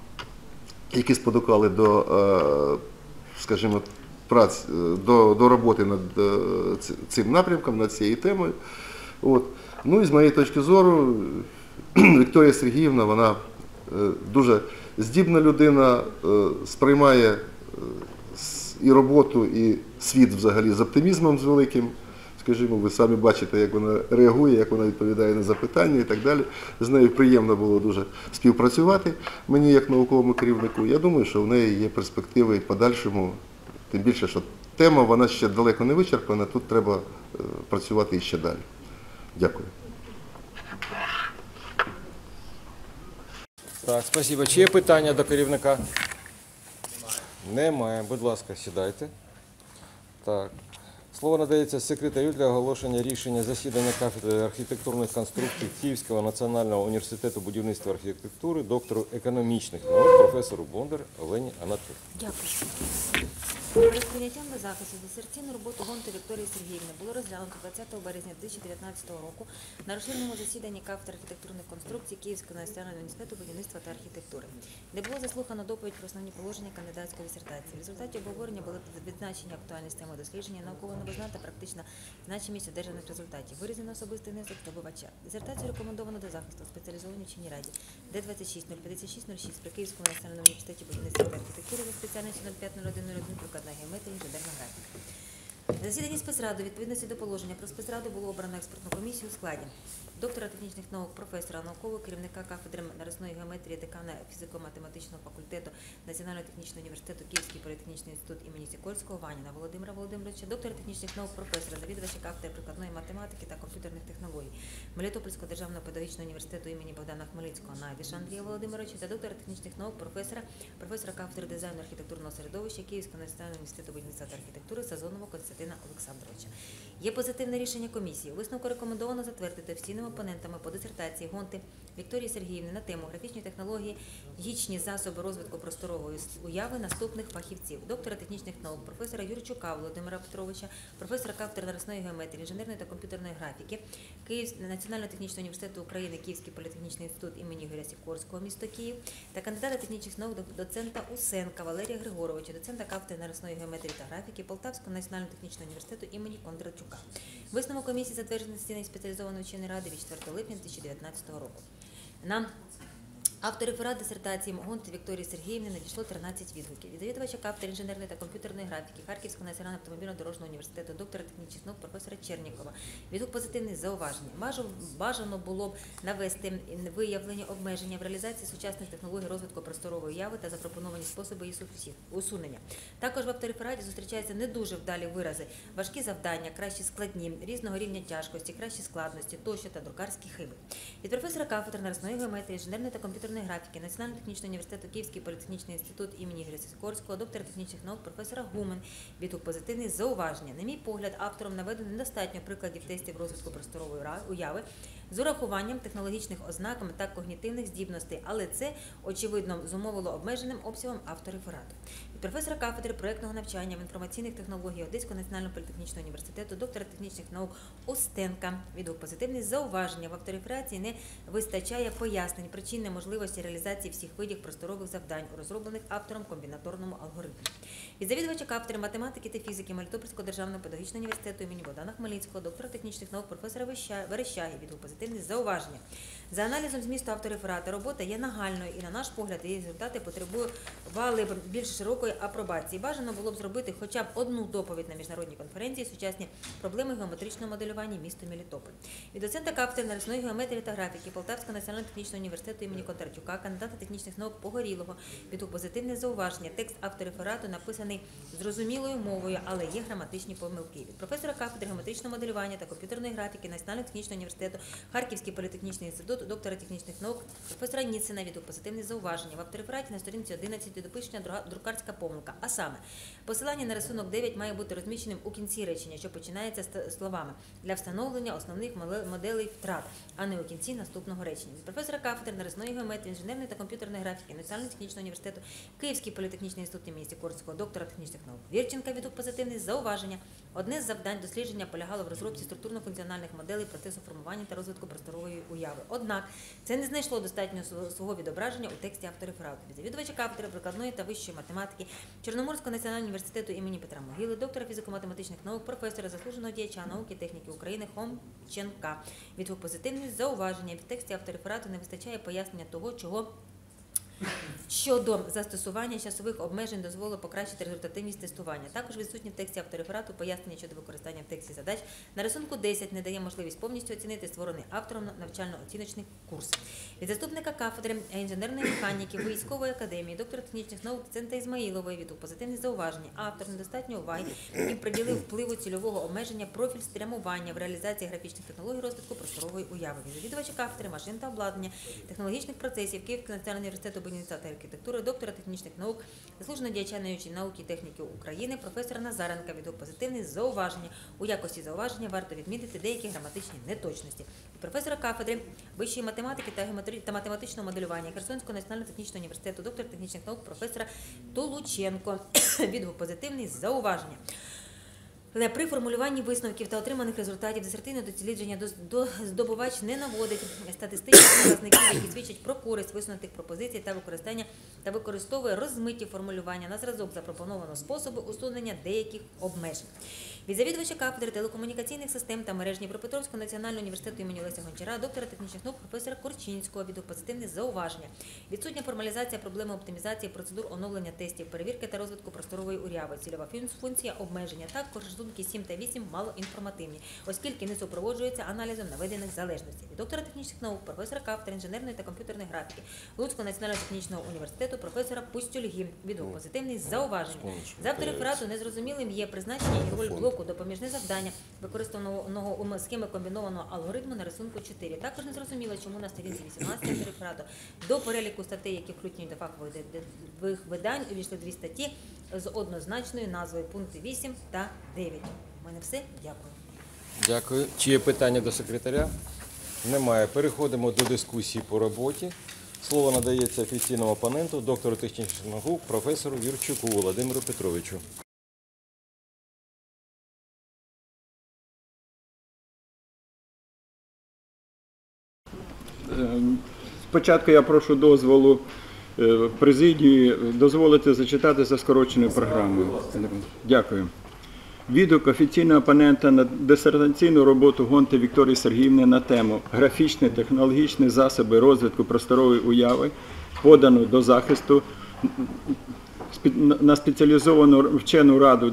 які спонукали до, скажімо, до роботи над цим напрямком, над цією темою. От. Ну і з моєї точки зору, Вікторія Сергіївна, вона дуже здібна людина, сприймає і роботу, і світ взагалі з оптимізмом з великим. Скажімо, ви самі бачите, як вона реагує, як вона відповідає на запитання і так далі. З нею приємно було дуже співпрацювати мені як науковому керівнику. Я думаю, що в неї є перспективи і подальшому, тим більше, що тема, вона ще далеко не вичерпана, тут треба працювати іще далі. Дякую. Так, спасибо. Чи є питання до керівника? Немає. Будь ласка, сідайте. Так. Слово надається секретарю для оголошення рішення засідання кафедри архітектурних конструкцій Київського національного університету будівництва і архітектури, доктору економічних наук, професору Бондар Олені Анатоліївні. Дякую. Перед прийняттям до захисту дисертаційну роботу Гонти Вікторії Сергіївни було розглянуто 20 березня 2019 року на розширеному засіданні кафедри архітектурних конструкцій Київського національного університету будівництва та архітектури, де було заслухано доповідь про основні положення кандидатської дисертації. В результаті обговорення були відзначені актуальність теми дослідження, науково загальновизнана практична значимість одержаних результатів. Виразено особистий внесок здобувача. Дисертацію рекомендовано до захисту у спеціалізованій вченій раді Д26 05606 при Київському національному університеті будівництва та архітектури за спеціальністю 050101 прикладна геометрія, інженерна графіка. На засіданні спецради відповідності до положення про спецраду було обрано експертну комісію у складі доктора технічних наук, професора, наукового керівника кафедри нарисної геометрії, декана фізико-математичного факультету Національного технічного університету Київський політехнічний інститут імені Сікорського Ваніна Володимира Володимировича, доктора технічних наук, професора, завідувача кафедри прикладної математики та комп'ютерних технологій Мелітопольського державного педагогічного університету імені Богдана Хмельницького Найдиша Андрія Володимировича та доктора технічних наук, професора кафедри дизайну архітектурного середовища Київського національного університету будівництва та архітектури Сазонова Константина Олександровича. Є позитивне рішення комісії. У висновку рекомендовано затвердити офіційними опонентами по дисертації Гонти Вікторії Сергіївни на тему графічні технології, гічні засоби розвитку просторової уяви наступних фахівців: доктора технічних наук, професора Юрчука Володимира Петровича, професора кафедри нарисної геометрії, інженерної та комп'ютерної графіки Національного технічного університету України Київський політехнічний інститут імені Ігоря Сікорського, місто Київ, та кандидата технічних наук доцента Усенка Валерія Григоровича, доцента кафедри нарисної геометрії та графіки Полтавського національного технічного університету імені Кондратюка. Висновок комісії затверджений стіною спеціалізованої вченої ради від 4 липня 2019 року. На автореферат дисертації Гонти Вікторії Сергіївни надійшло 13 відгуків. Від завідувача кафедри інженерної та комп'ютерної графіки Харківського національного автомобільно-дорожнього університету, доктора технічних наук, професора Чернікова. Відгук позитивний з зауваження. Бажано було б навести виявлені обмеження в реалізації сучасних технологій розвитку просторової уяви та запропоновані способи її усунення. Також в авторефераті зустрічаються не дуже вдалі вирази, важкі завдання, кращі складні, різного рівня тяжкості, кращі складності тощо та друкарські хиби. Від професора кафедри нарисної геометрії, інженерної та комп'ютерної графіки Національного технічного університету Київський політехнічний інститут імені Ігоря Сікорського, доктора технічних наук, професора Гумен. Відгук позитивний з зауваження. На мій погляд, автором наведено недостатньо прикладів тестів розвитку просторової уяви з урахуванням технологічних ознак та когнітивних здібностей, але це, очевидно, зумовило обмеженим обсягом автореферату. Від професора кафедри проєктного навчання в інформаційних технологіях Одеського національного політехнічного університету, доктора технічних наук Устенка. Відгук позитивний з зауваження. В авторефераті не вистачає пояснень причин неможливості реалізації всіх видів просторових завдань, розроблених автором комбінаторному алгоритму. Від завідувача кафедри математики та фізики Мелітопольського державного педагогічного університету імені Богдана Хмельницького, доктора технічних наук, професора Верещаги. Відгук позитивний з зауваження. За аналізом змісту автореферата робота є нагальною і, на наш погляд, її результати потребували б більш широкої апробації. Бажано було б зробити хоча б одну доповідь на міжнародній конференції «Сучасні проблеми геометричного моделювання міста Мелітополь». Від доцента кафедри нарисної геометрії та графіки Полтавського національного технічного університету імені Кондратюка, кандидата технічних наук Погорілого. Відгук позитивне зауваження. Текст автореферату написаний зрозумілою мовою, але є граматичні помилки. Від професора кафедри геометричного моделювання та комп'ютерної графіки Національного технічного університету Харківський політехнічний інститут, доктора технічних наук, професора Ніцина. Відгук позитивне зауваження. В авторефераті на сторінці 11 допущена друкарська помилка. А саме, посилання на рисунок 9 має бути розміщеним у кінці речення, що починається з словами «для встановлення основних моделей втрат», а не у кінці наступного речення. Від професора кафедри нарисної геометрії, інженерної та комп'ютерної графіки Національного технічного університету Київський політехнічний інститут імені Сікорського, доктора технічних наук Вірченка. Відгук позитивний зауваження. Одне з завдань дослідження полягало в розробці структурно-функціональних моделей процесу формування та розвитку просторової уяви. Однак це не знайшло достатньо свого відображення у тексті автореферату. Від завідувача кафедри прикладної та вищої математики Чорноморського національного університету імені Петра Могили, доктора фізико-математичних наук, професора, заслуженого діяча науки і техніки України Хомченка. Відгук позитивний зауваження. В тексті автореферату не вистачає пояснення того, чого щодо застосування часових обмежень дозволило покращити результативність тестування. Також відсутні в тексті автореферату пояснення щодо використання в тексті задач. На рисунку 10 не дає можливість повністю оцінити створений автором навчально-оціночний курс. Від заступника кафедри інженерної механіки військової академії, доктора технічних наук доцента Ізмаїлової. Відгук позитивні зауваження. Автор недостатньо уваги і приділив впливу цільового обмеження профіль спрямування в реалізації графічних технологій розвитку просторової уяви. Від завідувача кафедри машин та обладнання технологічних процесів Київського національного університету будівництва та архітектури, доктора технічних наук, заслуженого діяча науки і техніки України, професора Назаренка. Відгук позитивний зауваження. У якості зауваження варто відмітити деякі граматичні неточності. Від професора кафедри вищої математики та математичного моделювання Херсонського національного технічного університету, доктора технічних наук, професора Толученко. Відгук позитивний зауваження. При формулюванні висновків та отриманих результатів дисертаційного дослідження здобувач не наводить статистичних показників, які свідчать про користь висунутих пропозицій та використання та використовує розмиті формулювання на зразок запропонованого способу усунення деяких обмежень. Від завідувача кафедри телекомунікаційних систем та мереж Дніпропетровського національного університету імені Леся Гончара, доктора технічних наук професора Корчинського відео позитивне зауваження. Відсутня формалізація проблеми оптимізації процедур оновлення тестів, перевірки та розвитку просторової уяви, цільова функція обмеження. Також рисунки 7 та 8 малоінформативні, оскільки не супроводжуються аналізом наведених залежностей. Від доктора технічних наук, професора кафедри інженерної та комп'ютерної графіки Луцького національного технічного університету професора Пустюльги відео позитивний зауваження. За автореферату незрозумілим є призначення і роль блоку допоміжне завдання, використаного у схеми комбінованого алгоритму на рисунку 4. Також незрозуміло, чому на сторінці 18 автореферату до переліку статей, які включені до фахових видань, увійшли 2 статті з однозначною назвою пункти 8 та 9. У мене все. Дякую. Дякую. Чи є питання до секретаря? Немає. Переходимо до дискусії по роботі. Слово надається офіційному опоненту, доктору технічних наук, професору Юрчуку Володимиру Петровичу. Спочатку я прошу дозволу президії дозволити зачитати за скороченою програмою. Дякую. Відгук офіційного опонента на дисертаційну роботу Гонти Вікторії Сергіївни на тему «Графічні технологічні засоби розвитку просторової уяви» подано до захисту на спеціалізовану вчену раду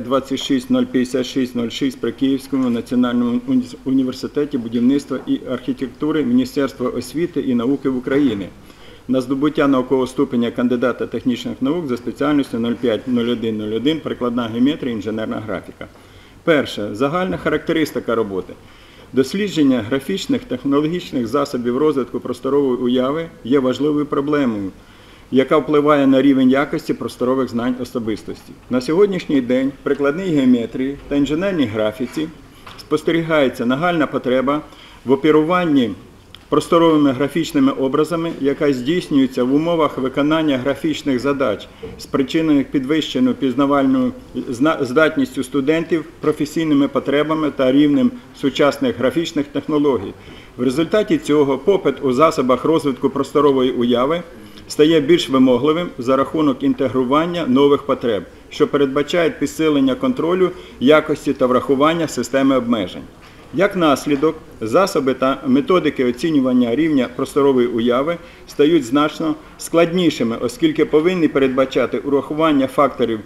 Д-26-056-06 при Київському національному університеті будівництва і архітектури Міністерства освіти і науки України на здобуття наукового ступеня кандидата технічних наук за спеціальністю 05-01-01 прикладна геометрія, інженерна графіка. Перше. Загальна характеристика роботи. Дослідження графічних технологічних засобів розвитку просторової уяви є важливою проблемою, яка впливає на рівень якості просторових знань особистості. На сьогоднішній день в прикладній геометрії та інженерній графіці спостерігається нагальна потреба в оперуванні просторовими графічними образами, яка здійснюється в умовах виконання графічних задач, спричинених підвищеною пізнавальною здатністю студентів, професійними потребами та рівнем сучасних графічних технологій. В результаті цього попит у засобах розвитку просторової уяви стає більш вимогливим за рахунок інтегрування нових потреб, що передбачає підсилення контролю якості та врахування системи обмежень. Як наслідок, засоби та методики оцінювання рівня просторової уяви стають значно складнішими, оскільки повинні передбачати урахування факторів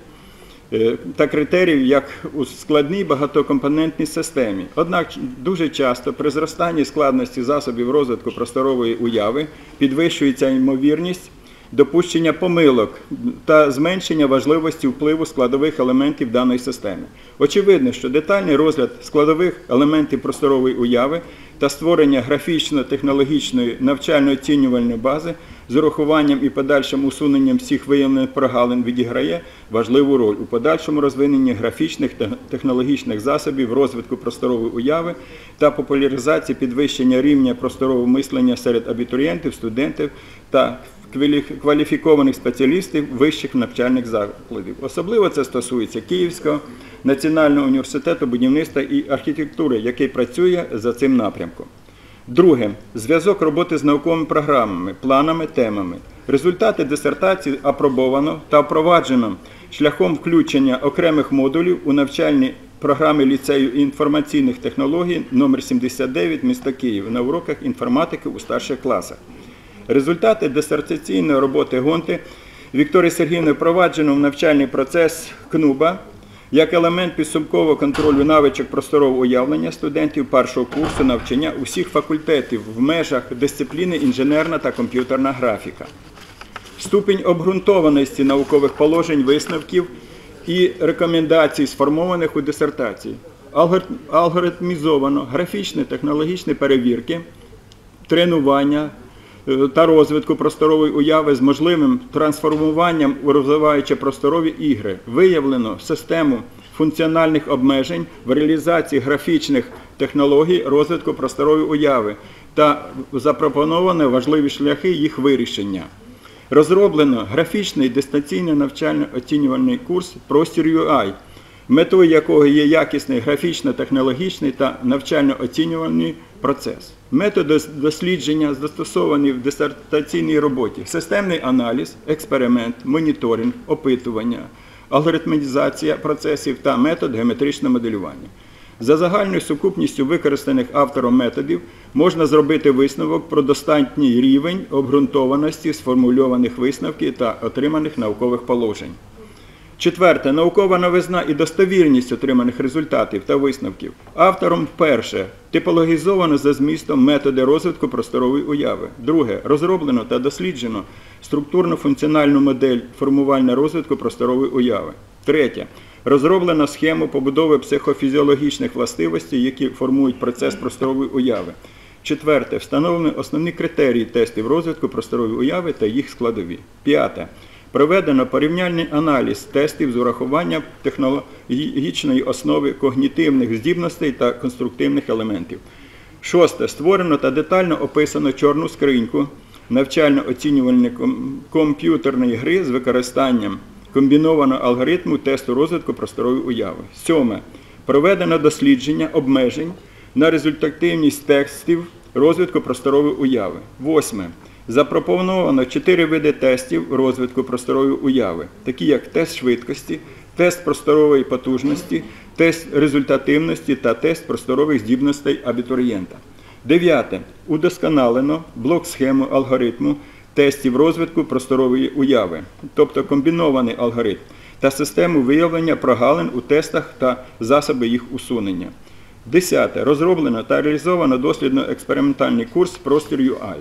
та критеріїв як у складній багатокомпонентній системі. Однак дуже часто при зростанні складності засобів розвитку просторової уяви підвищується ймовірність допущення помилок та зменшення важливості впливу складових елементів даної системи. Очевидно, що детальний розгляд складових елементів просторової уяви та створення графічно-технологічної навчально-оцінювальної бази з урахуванням і подальшим усуненням всіх виявлених прогалин відіграє важливу роль у подальшому розвиненні графічних та технологічних засобів розвитку просторової уяви та популяризації підвищення рівня просторового мислення серед абітурієнтів, студентів та кваліфікованих спеціалістів вищих навчальних закладів. Особливо це стосується Київського національного університету будівництва і архітектури, який працює за цим напрямком. Друге. Зв'язок роботи з науковими програмами, планами, темами. Результати дисертації апробовано та впроваджено шляхом включення окремих модулів у навчальні програми ліцею інформаційних технологій номер 79 міста Київ на уроках інформатики у старших класах. Результати дисертаційної роботи Гонти Вікторії Сергіївни впроваджено в навчальний процес КНУБа як елемент підсумкового контролю навичок просторового уявлення студентів першого курсу навчання усіх факультетів в межах дисципліни інженерна та комп'ютерна графіка. Ступінь обґрунтованості наукових положень, висновків і рекомендацій, сформованих у дисертації. Алгоритмізовано графічні технологічні перевірки, тренування та розвитку просторової уяви з можливим трансформуванням у розвиваючі просторові ігри. Виявлено систему функціональних обмежень в реалізації графічних технологій розвитку просторової уяви та запропоновано важливі шляхи їх вирішення. Розроблено графічний дистанційний навчально-оцінювальний курс «Простір UI», метою якого є якісний графічно-технологічний та навчально-оцінювальний процес. Методи дослідження застосовані в дисертаційній роботі: системний аналіз, експеримент, моніторинг, опитування, алгоритмізація процесів та метод геометричного моделювання. За загальною сукупністю використаних автором методів можна зробити висновок про достатній рівень обґрунтованості сформульованих висновків та отриманих наукових положень. Четверте. Наукова новизна і достовірність отриманих результатів та висновків. Автором вперше типологізовано за змістом методи розвитку просторової уяви. Друге. Розроблено та досліджено структурно-функціональну модель формування розвитку просторової уяви. Третє. Розроблено схему побудови психофізіологічних властивостей, які формують процес просторової уяви. Четверте. Встановлені основні критерії тестів розвитку просторової уяви та їх складові. П'яте. Проведено порівняльний аналіз тестів з урахуванням технологічної основи когнітивних здібностей та конструктивних елементів. Шосте. Створено та детально описано чорну скриньку навчально-оцінювальної комп'ютерної гри з використанням комбінованого алгоритму тесту розвитку просторової уяви. Сьоме. Проведено дослідження обмежень на результативність тестів розвитку просторової уяви. Восьме. Запропоновано 4 види тестів розвитку просторової уяви, такі як тест швидкості, тест просторової потужності, тест результативності та тест просторових здібностей абітурієнта. Дев'яте. Удосконалено блок-схему алгоритму тестів розвитку просторової уяви, тобто комбінований алгоритм, та систему виявлення прогалин у тестах та засоби їх усунення. Десяте. Розроблено та реалізовано дослідно-експериментальний курс «Простір.UI».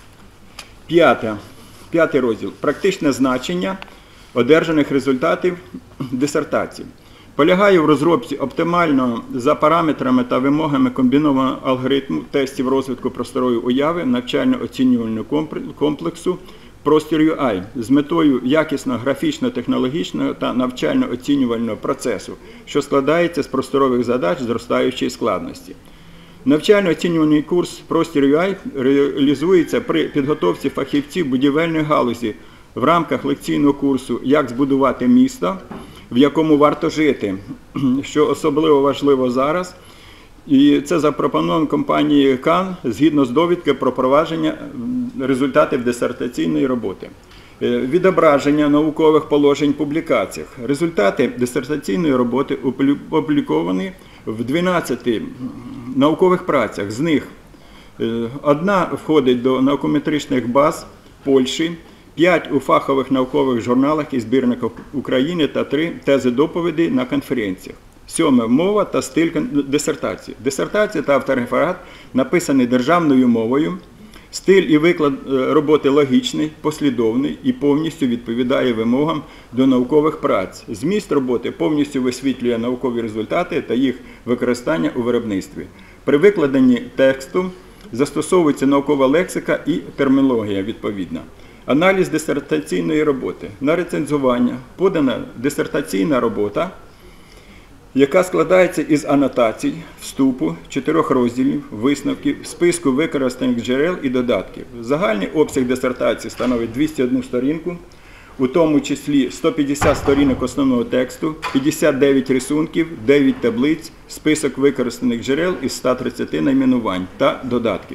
П'ятий розділ. Практичне значення одержаних результатів дисертації. Полягає в розробці оптимального за параметрами та вимогами комбінованого алгоритму тестів розвитку просторової уяви навчально-оцінювального комплексу «Простір.UI» з метою якісного графічно-технологічного та навчально-оцінювального процесу, що складається з просторових задач зростаючої складності. Навчально-оцінювальний курс «Простір.UI» реалізується при підготовці фахівців будівельної галузі в рамках лекційного курсу «Як збудувати місто, в якому варто жити», що особливо важливо зараз. І це запропоновано компанією Кан згідно з довідки про провадження результатів дисертаційної роботи. Відображення наукових положень в публікаціях. Результати дисертаційної роботи опубліковані в 12 наукових працях. З них одна входить до наукометричних баз Польщі, 5 у фахових наукових журналах і збірниках України та 3 тези-доповіді на конференціях. 7. Мова та стиль дисертації. Дисертація та автореферат написані державною мовою. Стиль і виклад роботи логічний, послідовний і повністю відповідає вимогам до наукових праць. Зміст роботи повністю висвітлює наукові результати та їх використання у виробництві. При викладенні тексту застосовується наукова лексика і термінологія відповідна. Аналіз дисертаційної роботи. На рецензування подана дисертаційна робота, яка складається із анотацій, вступу, 4 розділів, висновків, списку використаних джерел і додатків. Загальний обсяг дисертації становить 201 сторінку, у тому числі 150 сторінок основного тексту, 59 рисунків, 9 таблиць, список використаних джерел із 130 найменувань та додатків.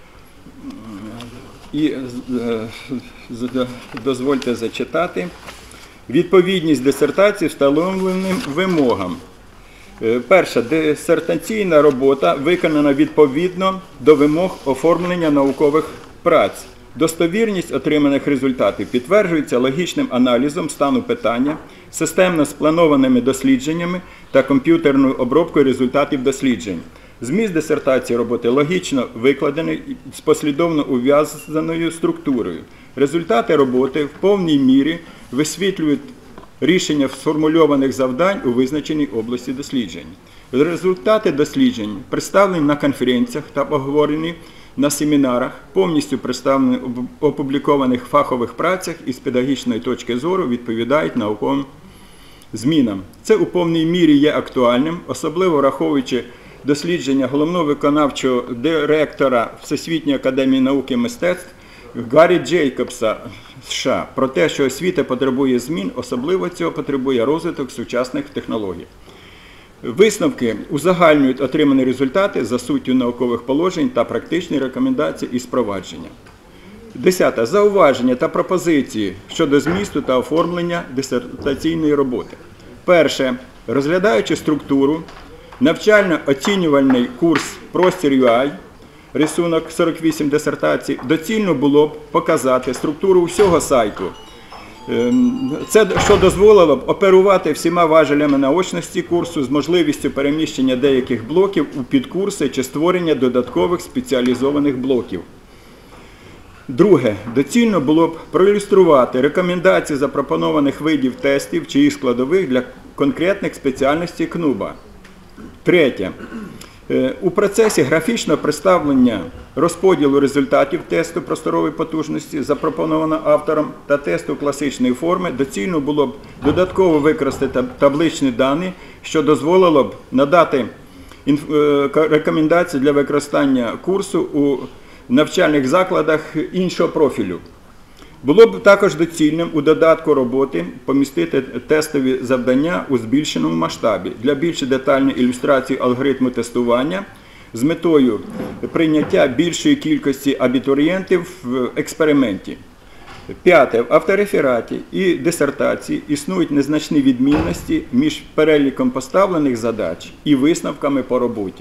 І дозвольте зачитати. Відповідність дисертації встановленим вимогам. Перша. Дисертаційна робота виконана відповідно до вимог оформлення наукових праць. Достовірність отриманих результатів підтверджується логічним аналізом стану питання, системно спланованими дослідженнями та комп'ютерною обробкою результатів досліджень. Зміст дисертації роботи логічно викладений з послідовно ув'язаною структурою. Результати роботи в повній мірі висвітлюють рішення сформульованих завдань у визначеній області досліджень. Результати досліджень представлені на конференціях та обговорені на семінарах, повністю представлені в опублікованих фахових працях і з педагогічної точки зору відповідають науковим змінам. Це у повній мірі є актуальним, особливо враховуючи дослідження головного виконавчого директора Всесвітньої академії наук і мистецтв Гаррі Джейкобса США про те, що освіта потребує змін, особливо цього потребує розвиток сучасних технологій. Висновки узагальнюють отримані результати за суттю наукових положень та практичні рекомендації і спровадження. 10. Зауваження та пропозиції щодо змісту та оформлення дисертаційної роботи. Перше. Розглядаючи структуру, навчально-оцінювальний курс «Простір.UI», рисунок 48 дисертацій, доцільно було б показати структуру всього сайту. Це, що дозволило б оперувати всіма важелями наочності курсу з можливістю переміщення деяких блоків у підкурси чи створення додаткових спеціалізованих блоків. Друге. Доцільно було б проілюструвати рекомендації запропонованих видів тестів чи їх складових для конкретних спеціальностей КНУБа. Третє. У процесі графічного представлення розподілу результатів тесту просторової потужності, запропонованого автором, та тесту класичної форми, доцільно було б додатково використати табличні дані, що дозволило б надати рекомендації для використання курсу у навчальних закладах іншого профілю. Було б також доцільним у додатку роботи помістити тестові завдання у збільшеному масштабі для більш детальної ілюстрації алгоритму тестування з метою прийняття більшої кількості абітурієнтів в експерименті. П'яте. В авторефераті і дисертації існують незначні відмінності між переліком поставлених задач і висновками по роботі.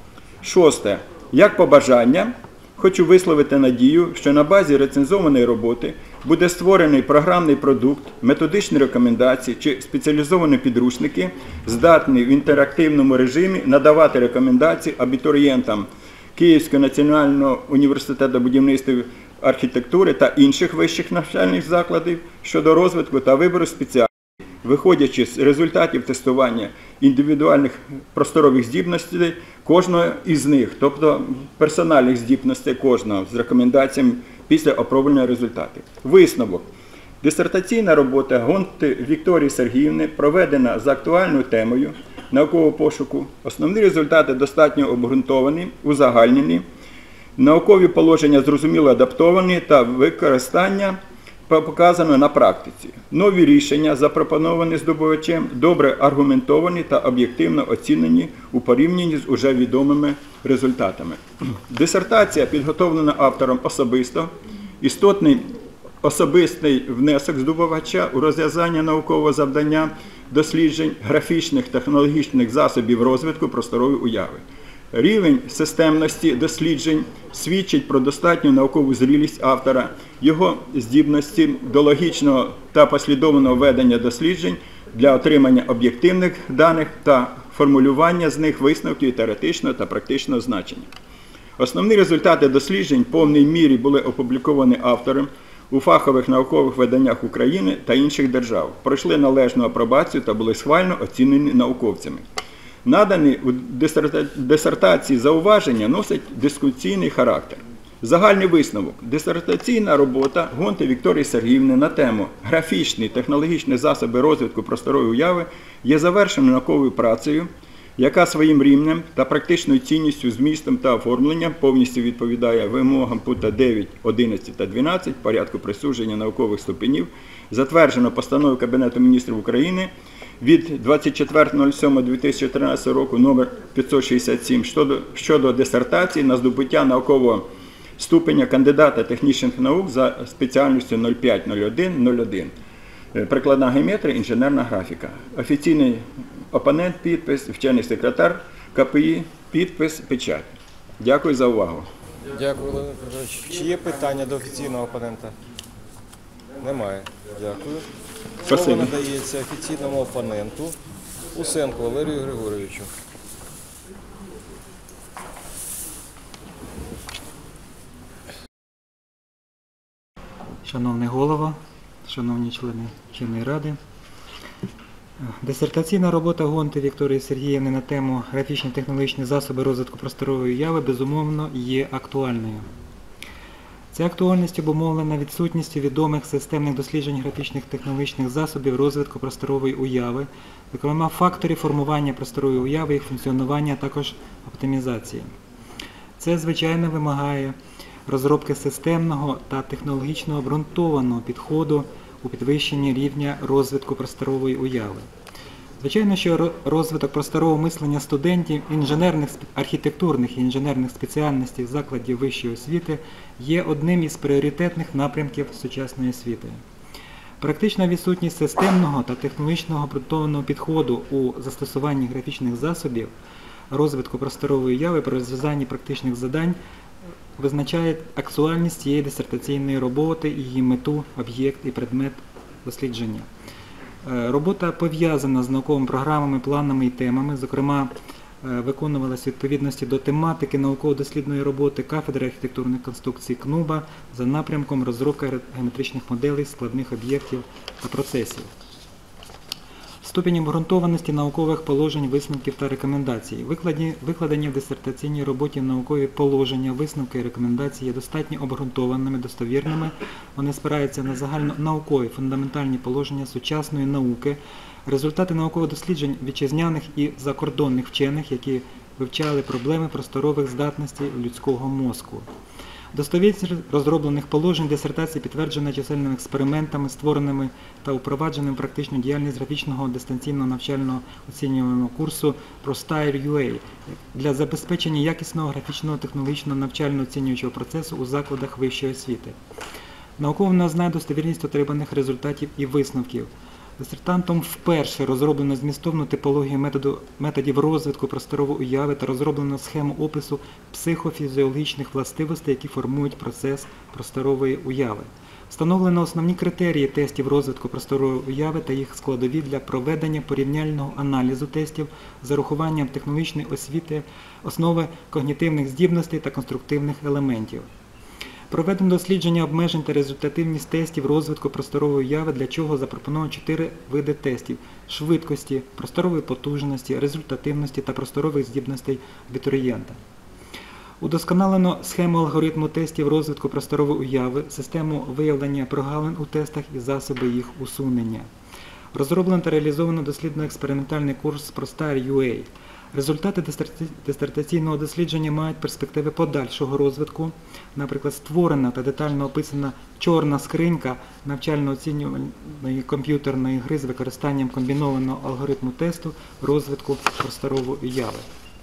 Шосте. Як побажання, хочу висловити надію, що на базі рецензованої роботи буде створений програмний продукт, методичні рекомендації чи спеціалізовані підручники, здатні в інтерактивному режимі надавати рекомендації абітурієнтам Київського національного університету будівництва і архітектури та інших вищих навчальних закладів щодо розвитку та вибору спеціальностей, виходячи з результатів тестування індивідуальних просторових здібностей кожного із них, тобто персональних здібностей кожного з рекомендаціями після опробування результатів. Висновок. Дисертаційна робота Гонти Вікторії Сергіївни проведена за актуальною темою наукового пошуку. Основні результати достатньо обґрунтовані, узагальнені, наукові положення зрозуміло адаптовані та використання показано на практиці. Нові рішення, запропоновані здобувачем, добре аргументовані та об'єктивно оцінені у порівнянні з уже відомими результатами. Дисертація підготовлена автором особисто, істотний особистий внесок здобувача у розв'язання наукового завдання досліджень графічних технологічних засобів розвитку просторової уяви. Рівень системності досліджень свідчить про достатню наукову зрілість автора, його здібності до логічного та послідовного ведення досліджень для отримання об'єктивних даних та формулювання з них висновків теоретичного та практичного значення. Основні результати досліджень в повній мірі були опубліковані автором у фахових наукових виданнях України та інших держав, пройшли належну апробацію та були схвально оцінені науковцями. Надані у дисертації зауваження носять дискусійний характер. Загальний висновок. Дисертаційна робота Гонти Вікторії Сергіївни на тему «Графічні технологічні засоби розвитку просторової уяви» є завершеною науковою працею, яка своїм рівнем та практичною цінністю, змістом та оформленням повністю відповідає вимогам пункту 9, 11 та 12 порядку присудження наукових ступенів, затверджено постановою Кабінету міністрів України від 24.07.2013 року номер 567 щодо дисертації на здобуття наукового ступеня кандидата технічних наук за спеціальністю 05.01.01. Прикладна геометрія, інженерна графіка. Офіційний опонент, підпис, вчений секретар КПІ, підпис, печать. Дякую за увагу. Дякую, Володимир Петрович. Чи є питання до офіційного опонента? Немає. Дякую. Слово Спасибо. надається офіційному опоненту Усенку Валерію Григоровичу. Шановний голова, шановні члени вченої ради, дисертаційна робота Гонти Вікторії Сергіївни на тему «Графічні технологічні засоби розвитку просторової уяви» безумовно є актуальною. Ця актуальність обумовлена відсутністю відомих системних досліджень графічних технологічних засобів розвитку просторової уяви, зокрема факторів формування просторової уяви, їх функціонування, а також оптимізації. Це, звичайно, вимагає розробки системного та технологічно обґрунтованого підходу у підвищенні рівня розвитку просторової уяви. Звичайно, що розвиток просторового мислення студентів архітектурних і інженерних спеціальностей закладів вищої освіти є одним із пріоритетних напрямків сучасної освіти. Практична відсутність системного та технологічно обґрунтованого підходу у застосуванні графічних засобів розвитку просторової уяви при розв'язанні практичних завдань визначає актуальність цієї дисертаційної роботи, її мету, об'єкт і предмет дослідження. Робота пов'язана з науковими програмами, планами і темами, зокрема, виконувалась у відповідності до тематики науково-дослідної роботи кафедри архітектурних конструкцій КНУБа за напрямком розробка геометричних моделей складних об'єктів та процесів. Ступінь обґрунтованості наукових положень, висновків та рекомендацій. Викладені в дисертаційній роботі наукові положення, висновки і рекомендації є достатньо обґрунтованими, достовірними. Вони спираються на загальнонаукові фундаментальні положення сучасної науки, результати наукових досліджень вітчизняних і закордонних вчених, які вивчали проблеми просторових здатностей людського мозку. Достовірність розроблених положень дисертації підтверджена чисельними експериментами, створеними та впровадженими в практичну діяльність графічного дистанційного навчального оцінювального курсу ProStyle.ua для забезпечення якісного графічного технологічного навчального оцінювачого процесу у закладах вищої освіти. Науково не знає достовірність отриманих результатів і висновків. Дисертантом вперше розроблено змістовну типологію методів розвитку просторової уяви та розроблено схему опису психофізіологічних властивостей, які формують процес просторової уяви. Встановлено основні критерії тестів розвитку просторової уяви та їх складові для проведення порівняльного аналізу тестів з урахуванням технологічної освіти, основи когнітивних здібностей та конструктивних елементів. Проведено дослідження обмежень та результативність тестів розвитку просторової уяви, для чого запропоновано 4 види тестів – швидкості, просторової потужності, результативності та просторових здібностей абітурієнта. Удосконалено схему алгоритму тестів розвитку просторової уяви, систему виявлення прогалин у тестах і засоби їх усунення. Розроблено та реалізовано дослідно-експериментальний курс ProStyle.ua. Результати дисертаційного дослідження мають перспективи подальшого розвитку. Наприклад, створена та детально описана чорна скринька навчально-оцінювальної комп'ютерної гри з використанням комбінованого алгоритму тесту розвитку просторової уяви.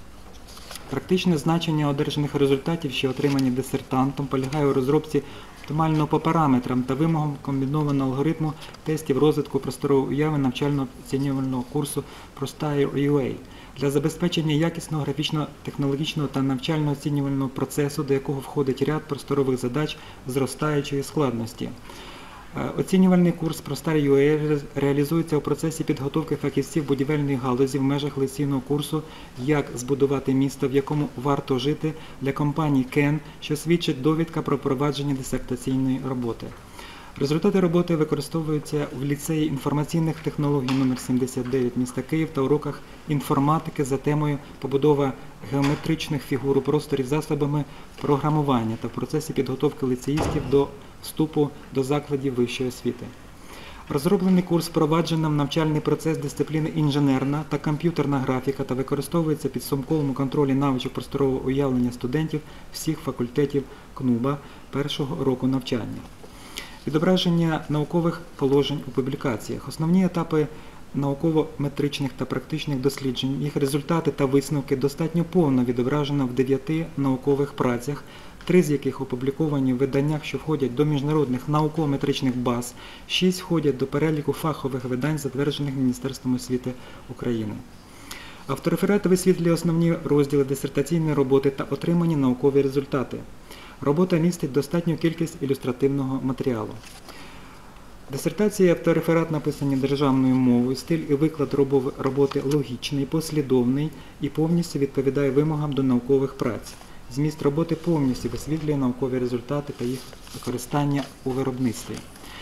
Практичне значення одержаних результатів, що отримані дисертантом, полягає у розробці оптимального по параметрам та вимогам комбінованого алгоритму тестів розвитку просторової уяви навчально-оцінювального курсу ProStyle.ua для забезпечення якісного графічно-технологічного та навчально-оцінювального процесу, до якого входить ряд просторових задач зростаючої складності. Оцінювальний курс ProStyle.ua реалізується у процесі підготовки фахівців будівельної галузі в межах лекційного курсу «Як збудувати місто, в якому варто жити» для компанії Ken, що свідчить довідка про провадження дисертаційної роботи. Результати роботи використовуються в ліцеї інформаційних технологій номер 79 міста Київ та уроках інформатики за темою «Побудова геометричних фігур у просторі засобами програмування» та в процесі підготовки ліцеїстів до вступу до закладів вищої освіти. Розроблений курс впроваджено в навчальний процес дисципліни інженерна та комп'ютерна графіка та використовується в підсумковому контролі навичок просторового уявлення студентів всіх факультетів КНУБа першого року навчання. Відображення наукових положень у публікаціях. Основні етапи науково-метричних та практичних досліджень, їх результати та висновки достатньо повно відображено в 9 наукових працях, 3 з яких опубліковані в виданнях, що входять до міжнародних науково-метричних баз, 6 входять до переліку фахових видань, затверджених Міністерством освіти України. Автореферат висвітлює основні розділи дисертаційної роботи та отримані наукові результати. Робота містить достатню кількість ілюстративного матеріалу. Дисертація і автореферат написані державною мовою, стиль і виклад роботи логічний, послідовний і повністю відповідає вимогам до наукових праць. Зміст роботи повністю висвітлює наукові результати та їх використання у виробництві.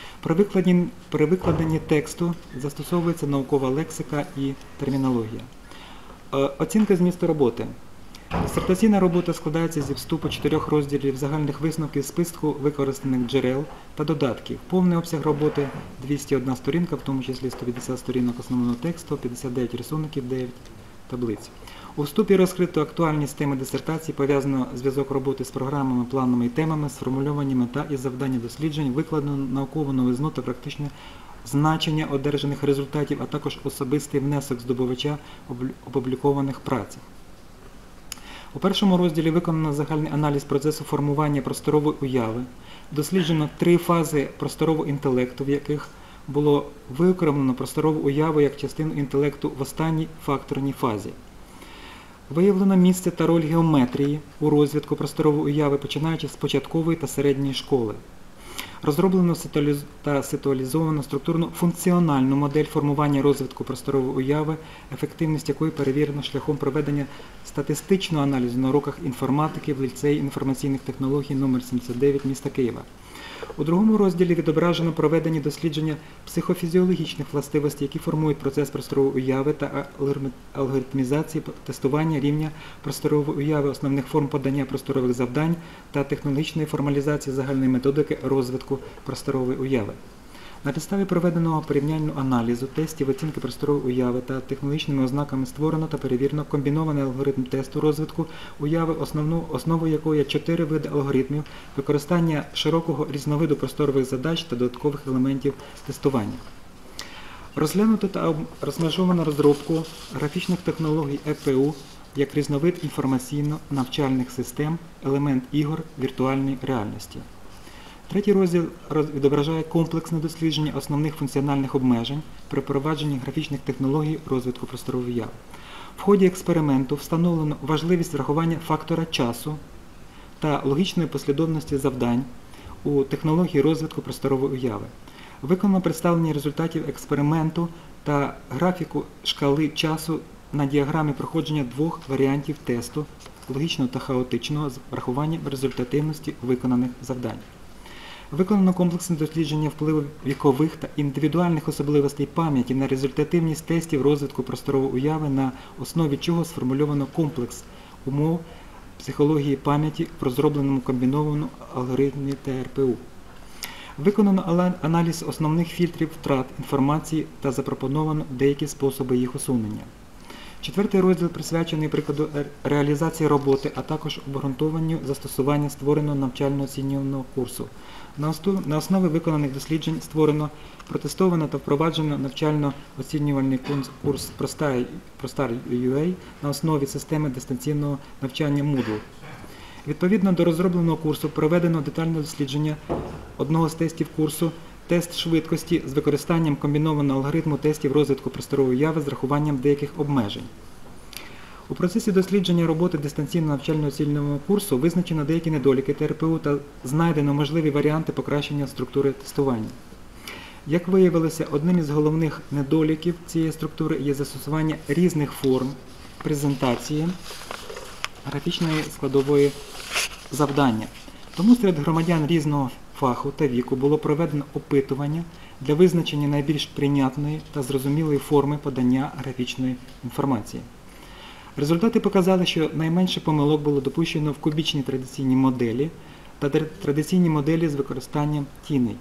При викладенні тексту застосовується наукова лексика і термінологія. Оцінка змісту роботи. Дисертаційна робота складається зі вступу 4 розділів загальних висновків списку використаних джерел та додатків. Повний обсяг роботи – 201 сторінка, в тому числі 150 сторінок основного тексту, 59 рисунків, 9 таблиць. У вступі розкрито актуальність теми дисертації, пов'язано зв'язок роботи з програмами, планами і темами, сформульовані мета і завдання досліджень, викладено наукову новизну та практичне значення одержаних результатів, а також особистий внесок здобувача опублікованих праць. У першому розділі виконано загальний аналіз процесу формування просторової уяви. Досліджено 3 фази просторового інтелекту, в яких було виокремлено просторову уяву як частину інтелекту в останній факторній фазі. Виявлено місце та роль геометрії у розвитку просторової уяви, починаючи з початкової та середньої школи. Розроблено та ситуалізовано структурно-функціональну модель формування розвитку просторової уяви, ефективність якої перевірено шляхом проведення статистичного аналізу на уроках інформатики в ліцеї інформаційних технологій номер 79 міста Києва. У другому розділі відображено проведені дослідження психофізіологічних властивостей, які формують процес просторової уяви та алгоритмізації тестування рівня просторової уяви, основних форм подання просторових завдань та технологічної формалізації загальної методики розвитку просторової уяви. На підставі проведеного порівняльного аналізу, тестів оцінки просторової уяви та технологічними ознаками створено та перевірено комбінований алгоритм тесту розвитку уяви, основою якої є 4 види алгоритмів, використання широкого різновиду просторових задач та додаткових елементів тестування. Розглянуто та розмежовано розробку графічних технологій ЕПУ як різновид інформаційно-навчальних систем, елемент ігор віртуальної реальності. Третій розділ відображає комплексне дослідження основних функціональних обмежень при впровадженні графічних технологій розвитку просторової уяви. В ході експерименту встановлено важливість врахування фактора часу та логічної послідовності завдань у технології розвитку просторової уяви. Виконано представлення результатів експерименту та графіку шкали часу на діаграмі проходження 2 варіантів тесту – логічного та хаотичного з врахуванням результативності виконаних завдань. Виконано комплексне дослідження впливу вікових та індивідуальних особливостей пам'яті на результативність тестів розвитку просторової уяви, на основі чого сформульовано комплекс умов психології пам'яті в розробленому комбінованому алгоритмі ТРПУ. Виконано аналіз основних фільтрів втрат інформації та запропоновано деякі способи їх усунення. Четвертий розділ присвячений прикладу реалізації роботи, а також обґрунтуванню застосування створеного навчально-оцінювального курсу. На основі виконаних досліджень створено, протестовано та впроваджено навчально-оцінювальний курс ProStar.ua на основі системи дистанційного навчання Moodle. Відповідно до розробленого курсу проведено детальне дослідження одного з тестів курсу тест швидкості з використанням комбінованого алгоритму тестів розвитку просторової уяви з рахуванням деяких обмежень. У процесі дослідження роботи дистанційного навчально-оцінювального курсу визначено деякі недоліки ТРПУ та знайдено можливі варіанти покращення структури тестування. Як виявилося, одним із головних недоліків цієї структури є застосування різних форм презентації графічної складової завдання. Тому серед громадян різного фаху та віку було проведено опитування для визначення найбільш прийнятної та зрозумілої форми подання графічної інформації. Результати показали, що найменше помилок було допущено в кубічній традиційній моделі та традиційній моделі з використанням тіней.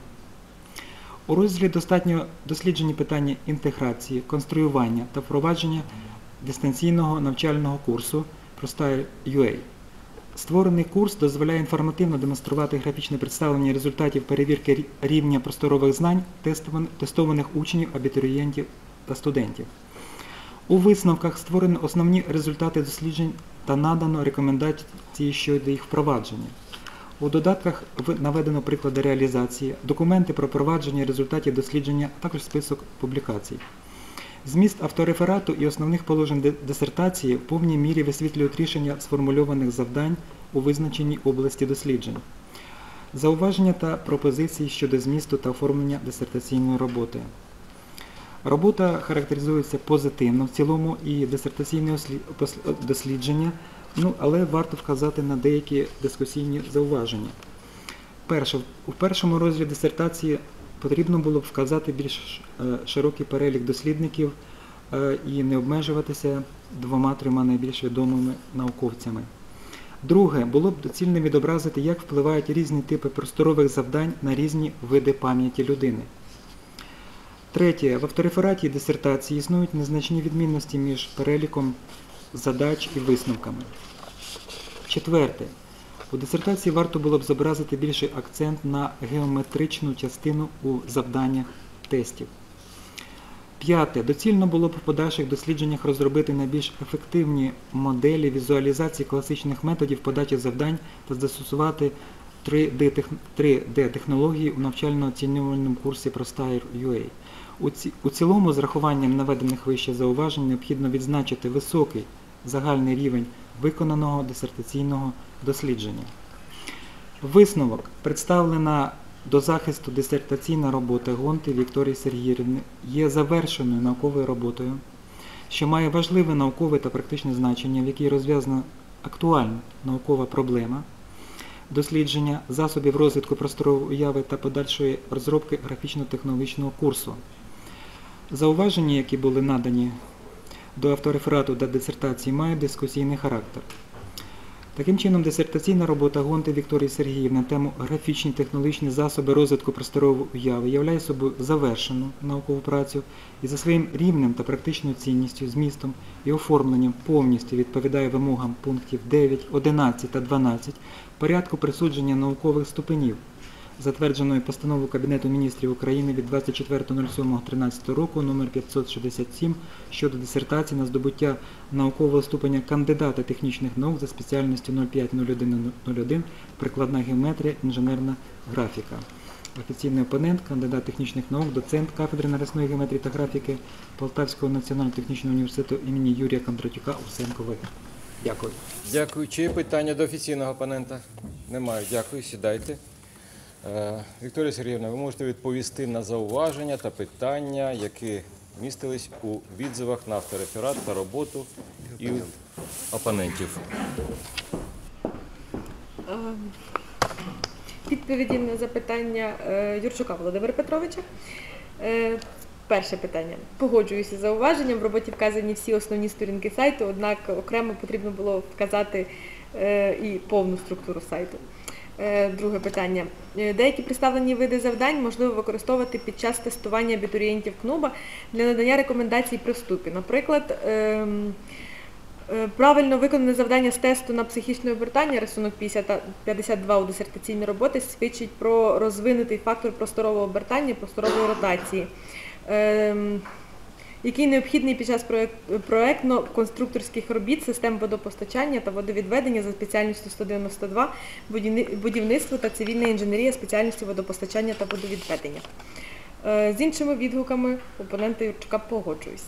У розділі достатньо досліджені питання інтеграції, конструювання та впровадження дистанційного навчального курсу ProStar.ua. Створений курс дозволяє інформативно демонструвати графічне представлення результатів перевірки рівня просторових знань тестованих учнів, абітурієнтів та студентів. У висновках створено основні результати досліджень та надано рекомендації щодо їх впровадження. У додатках наведено приклади реалізації, документи про впровадження результатів дослідження, а також список публікацій. Зміст автореферату і основних положень дисертації в повній мірі висвітлюють рішення сформульованих завдань у визначеній області досліджень. Зауваження та пропозиції щодо змісту та оформлення дисертаційної роботи. Робота характеризується позитивно в цілому і дисертаційне дослідження, але варто вказати на деякі дискусійні зауваження. Перше, у першому розділі дисертації потрібно було б вказати більш широкий перелік дослідників і не обмежуватися 2-3 найбільш відомими науковцями. Друге, було б доцільно відобразити, як впливають різні типи просторових завдань на різні види пам'яті людини. Третє, в авторефераті дисертації існують незначні відмінності між переліком задач і висновками. Четверте, у дисертації варто було б зобразити більший акцент на геометричну частину у завданнях тестів. П'яте. Доцільно було б в подальших дослідженнях розробити найбільш ефективні моделі візуалізації класичних методів подачі завдань та застосувати 3D-технології у навчально-оцінювальному курсі ProStyle.ua. У цілому, з рахуванням наведених вище зауважень, необхідно відзначити високий загальний рівень виконаного дисертаційного дослідження. Висновок. Представлена до захисту дисертаційна робота Гонти Вікторії Сергіївни є завершеною науковою роботою, що має важливе наукове та практичне значення, в якій розв'язана актуальна наукова проблема дослідження засобів розвитку просторової уяви та подальшої розробки графічно-технологічного курсу. Зауваження, які були надані до автореферату та дисертації, мають дискусійний характер. Таким чином, дисертаційна робота Гонти Вікторії Сергіївни на тему «Графічні технологічні засоби розвитку просторової уяви» являє собою завершену наукову працю і за своїм рівнем та практичною цінністю, змістом і оформленням повністю відповідає вимогам пунктів 9, 11 та 12 порядку присудження наукових ступенів, затвердженої постановою Кабінету міністрів України від 24.07.13 року номер 567 щодо дисертації на здобуття наукового ступеня кандидата технічних наук за спеціальністю 05.01.01 прикладна геометрія, інженерна графіка. Офіційний опонент, кандидат технічних наук, доцент кафедри нарисної геометрії та графіки Полтавського національного технічного університету імені Юрія Кондратюка Усенко В. Дякую. Дякую. Чи є питання до офіційного опонента? Немає. Дякую. Сідайте. Вікторія Сергіївна, ви можете відповісти на зауваження та питання, які містились у відзивах на автореферат та роботу і опонентів. Відповіді на запитання Юрчука Володимира Петровича. Перше питання. Погоджуюся з зауваженням. В роботі вказані всі основні сторінки сайту, однак окремо потрібно було вказати і повну структуру сайту. Друге питання. Деякі представлені види завдань можливо використовувати під час тестування абітурієнтів КНУБа для надання рекомендацій при вступі. Наприклад, правильно виконане завдання з тесту на психічне обертання, рисунок 52 у дисертаційній роботі, свідчить про розвинутий фактор просторового обертання, просторової ротації, який необхідний під час проєктно-конструкторських робіт систем водопостачання та водовідведення за спеціальністю 192, будівництво та цивільна інженерія спеціальності водопостачання та водовідведення. З іншими відгуками опонента Юрчука погоджуюсь.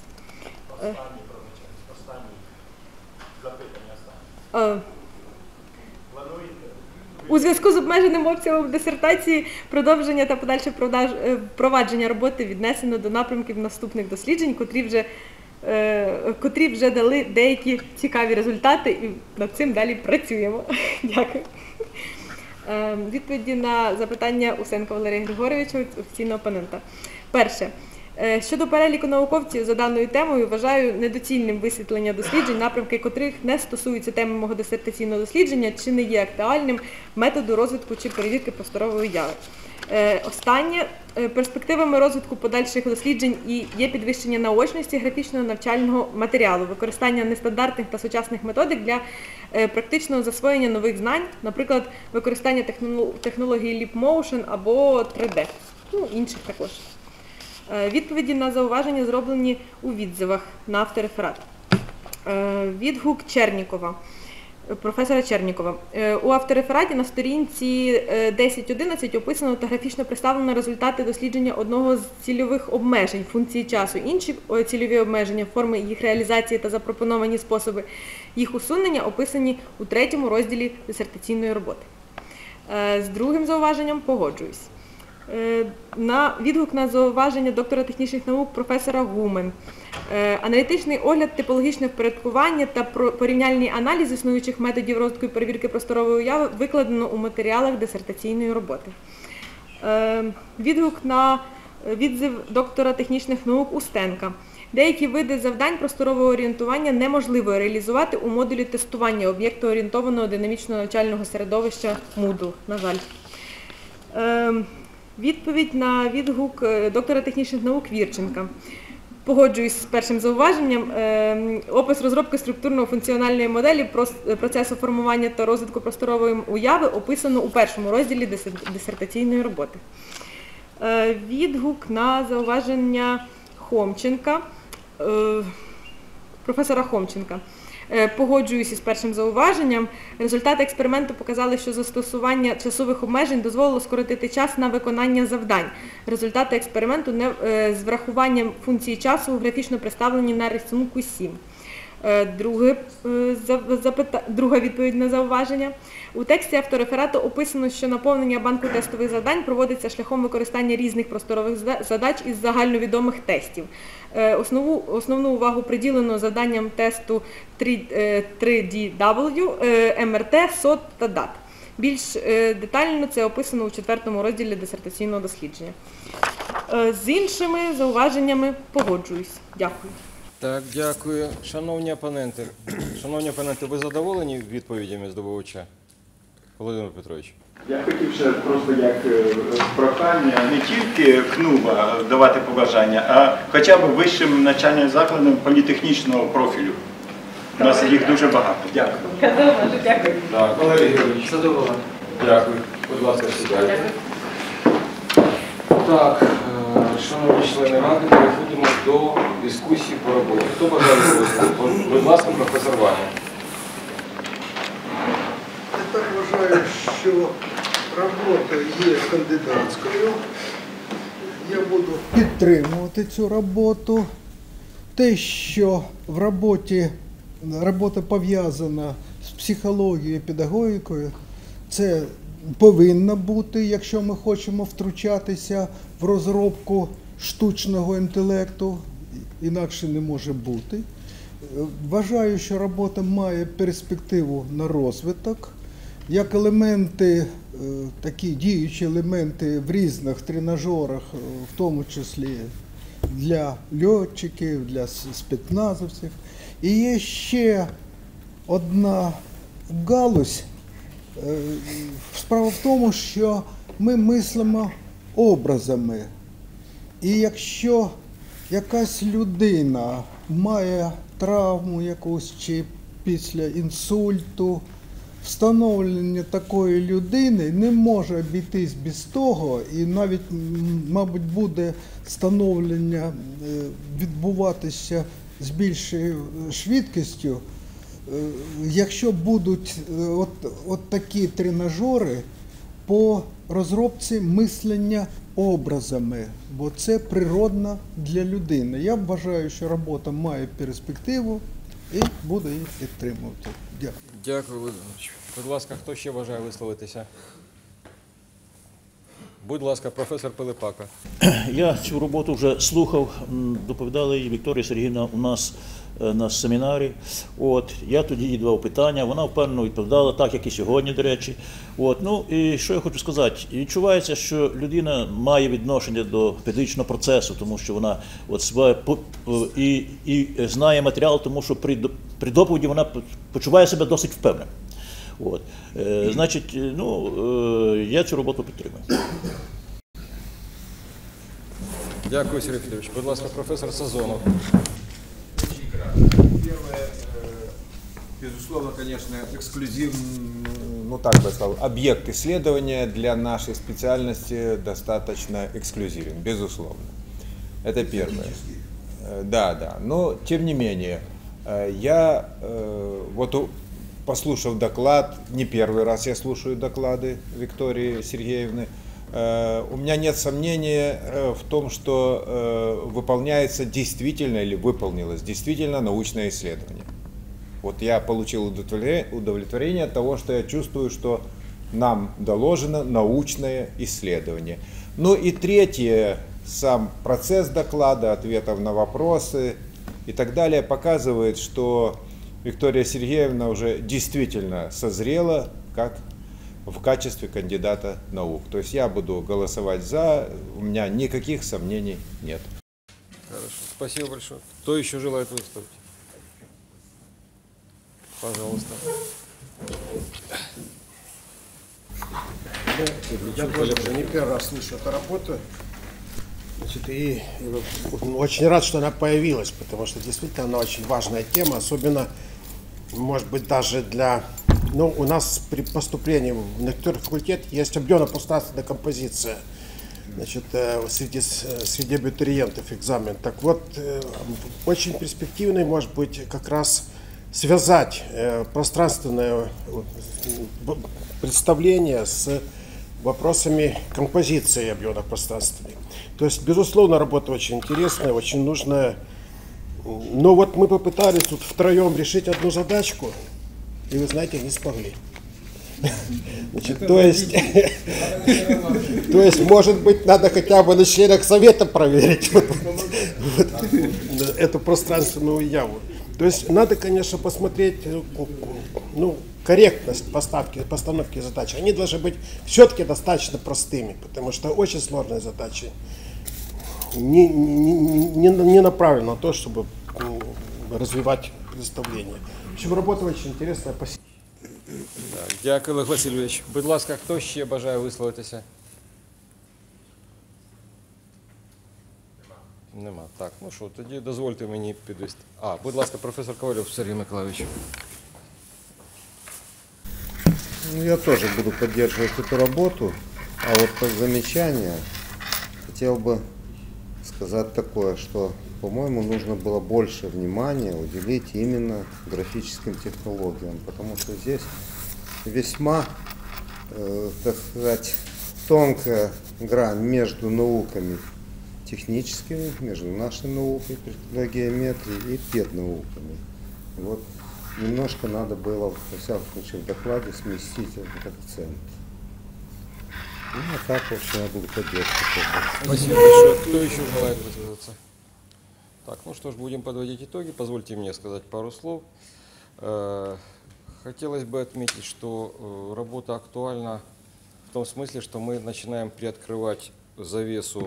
У зв'язку з обмеженим обсягом дисертації продовження та подальше впровадження роботи віднесено до напрямків наступних досліджень, котрі вже дали деякі цікаві результати, і над цим далі працюємо. Дякую. Відповіді на запитання Усенка Валерія Григоровича, офіційного опонента. Перше. Щодо переліку науковців за даною темою, вважаю недоцільним висвітлення досліджень, напрямки котрих не стосуються теми мого дисертаційного дослідження, чи не є актуальним методу розвитку чи перевірки просторової уяви. Останнє. Перспективами розвитку подальших досліджень і є підвищення наочності графічного навчального матеріалу, використання нестандартних та сучасних методик для практичного засвоєння нових знань, наприклад, використання технології Leap Motion або 3D, інших також. Відповіді на зауваження зроблені у відзивах на автореферат. Відгук Чернікова, професора Чернікова. У авторефераті на сторінці 10.11 описано та графічно представлено результати дослідження одного з цільових обмежень функції часу. Інші цільові обмеження, форми їх реалізації та запропоновані способи їх усунення описані у 3-му розділі дисертаційної роботи. З другим зауваженням погоджуюсь. Відгук на зауваження доктора технічних наук професора Гумен. Аналітичний огляд, типологічне впорядкування та порівняльний аналіз існуючих методів розвитку і перевірки просторової уяви викладено у матеріалах дисертаційної роботи. Відгук на відзив доктора технічних наук Устенка. Деякі види завдань просторового орієнтування неможливо реалізувати у модулі тестування об'єктоорієнтованого динамічного навчального середовища Moodle, на жаль. Відповідь на відгук доктора технічних наук Вірченка. Погоджуюсь з першим зауваженням. Опис розробки структурно-функціональної моделі процесу формування та розвитку просторової уяви описано у 1-му розділі дисертаційної роботи. Відгук на зауваження Хомченка, професора Хомченка. Погоджуюся з першим зауваженням. Результати експерименту показали, що застосування часових обмежень дозволило скоротити час на виконання завдань. Результати експерименту з врахуванням функції часу графічно представлені на рисунку 7. Друга відповідь на зауваження. У тексті автореферату описано, що наповнення банку тестових завдань проводиться шляхом використання різних просторових задач із загальновідомих тестів. Основну увагу приділено завданням тесту 3DW, МРТ, СОТ та ДАТ. Більш детально це описано у 4-му розділі дисертаційного дослідження. З іншими зауваженнями погоджуюсь. Дякую. Так, дякую. Шановні опоненти, ви задоволені відповідями здобувача? Володимир Петрович. Я хотів ще просто як прохання не тільки КНУБа давати побажання, а хоча б вищим навчальним закладам політехнічного профілю. У нас їх дуже багато. Дякую. Дякую. Так, Валерій Георгійович. Задоволений. Дякую. Будь ласка, сідайте. Так, шановні члени Ради, переходимо до дискусії по роботі. Хто бажає виступити? Будь ласка, професор Ваня. Я так вважаю, що робота є кандидатською. Я буду підтримувати цю роботу. Те, що в робота пов'язана з психологією і педагогікою, це повинно бути, якщо ми хочемо втручатися в розробку штучного інтелекту, інакше не може бути. Вважаю, що робота має перспективу на розвиток, як елементи, такі діючі елементи в різних тренажерах, в тому числі для льотчиків, для спецназовців. І є ще одна галузь. Справа в тому, що ми мислимо образами. І якщо якась людина має травму якусь чи після інсульту, встановлення такої людини не може обійтись без того, і навіть, мабуть, буде встановлення відбуватися з більшою швидкістю, якщо будуть от такі тренажери по розробці мислення образами, бо це природно для людини. Я вважаю, що робота має перспективу і буду її підтримувати. Дякую. Дякую, Володимирович. Будь ласка, хто ще бажає висловитися? Будь ласка, професор Пилипака. Я цю роботу вже слухав, доповідала її Вікторія Сергіївна у нас на семінарі. Я тоді їй давав питання, вона впевнено відповідала, так як і сьогодні, до речі. Ну і що я хочу сказати? Відчувається, що людина має відношення до педагогічного процесу, тому що вона і знає матеріал, тому що при доповіді вона почуває себе досить впевнено. Значить, я цю роботу підтримую. Дякую, Сергій Петрович. Будь ласка, професор Сазонов. Первое, безусловно, конечно, эксклюзивный, так бы сказал, объект исследования для нашей специальности достаточно эксклюзивен, безусловно. Это первое. Да. Но, тем не менее, я, послушав доклад, не первый раз я слушаю доклады Виктории Сергеевны, у меня нет сомнения в том, что выполняется действительно или выполнилось действительно научное исследование. Я получил удовлетворение от того, что я чувствую, что нам доложено научное исследование. И третье, сам процесс доклада, ответов на вопросы и так далее показывает, что Виктория Сергеевна уже действительно созрела в качестве кандидата наук. То есть я буду голосовать за, у меня никаких сомнений нет. Хорошо, спасибо большое. Кто еще желает выступить? Пожалуйста. Я тоже уже не первый раз слышу эту работу. И очень рад, что она появилась, потому что действительно она очень важная тема, особенно, может быть, даже для... у нас при поступлении в некоторый факультет есть определенная пространственная композиция. значит, среди абитуриентов экзамен. Так вот, очень перспективный может быть как раз связать пространственное представление с вопросами композиции объемных пространственных. То есть, безусловно, работа очень интересная, очень нужная. Но вот мы попытались тут втроем решить одну задачку, и вы знаете, не смогли. Значит, то есть, может быть, надо хотя бы на членах совета проверить эту пространственную яву. То есть надо, конечно, посмотреть, корректность постановки задач. Они должны быть все-таки достаточно простыми, потому что очень сложные задачи не направлены на то, чтобы развивать представление. В общем, работа очень интересная. Спасибо. Дякую, Олег Васильович. Будь ласка, хто ще бажає висловитися? Нема. Так, ну що, тоді дозвольте мені підвести. Будь ласка, професор Ковальов Сергій Миколаївич. Ну, я тоже буду поддерживать эту работу, а вот как замечание хотел бы сказать такое, что, по-моему, нужно было больше внимания уделить именно графическим технологиям, потому что здесь весьма, так сказать, тонкая грань между науками техническими, между нашей наукой, прикладной геометрией и педнауками. Вот немножко надо было, во всяком случае, в докладе сместить этот акцент. Ну, а так, в общем, я буду поддерживать. Спасибо большое. Кто еще желает высказаться? Так, ну что ж, будем подводить итоги. Позвольте мне сказать пару слов. Хотелось бы отметить, что работа актуальна в том смысле, что мы начинаем приоткрывать завесу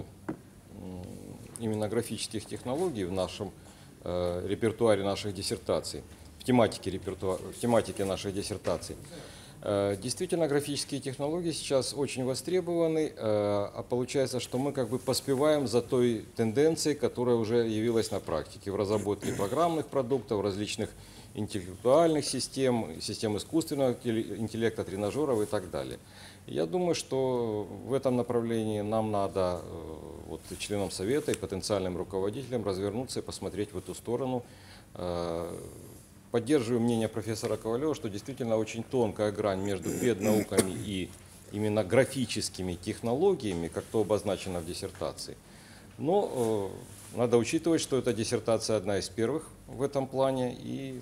именно графических технологий в нашем репертуаре наших диссертаций, в тематике наших диссертаций. Действительно, графические технологии сейчас очень востребованы, а получается, что мы как бы поспеваем за той тенденцией, которая уже явилась на практике в разработке программных продуктов, различных интеллектуальных систем, систем искусственного интеллекта, тренажеров и так далее. Я думаю, что в этом направлении нам надо, вот, членам Совета и потенциальным руководителям, развернуться и посмотреть в эту сторону. Поддерживаю мнение профессора Ковалева, что действительно очень тонкая грань между педнауками и именно графическими технологиями, как то обозначено в диссертации. Но надо учитывать, что эта диссертация одна из первых в этом плане, и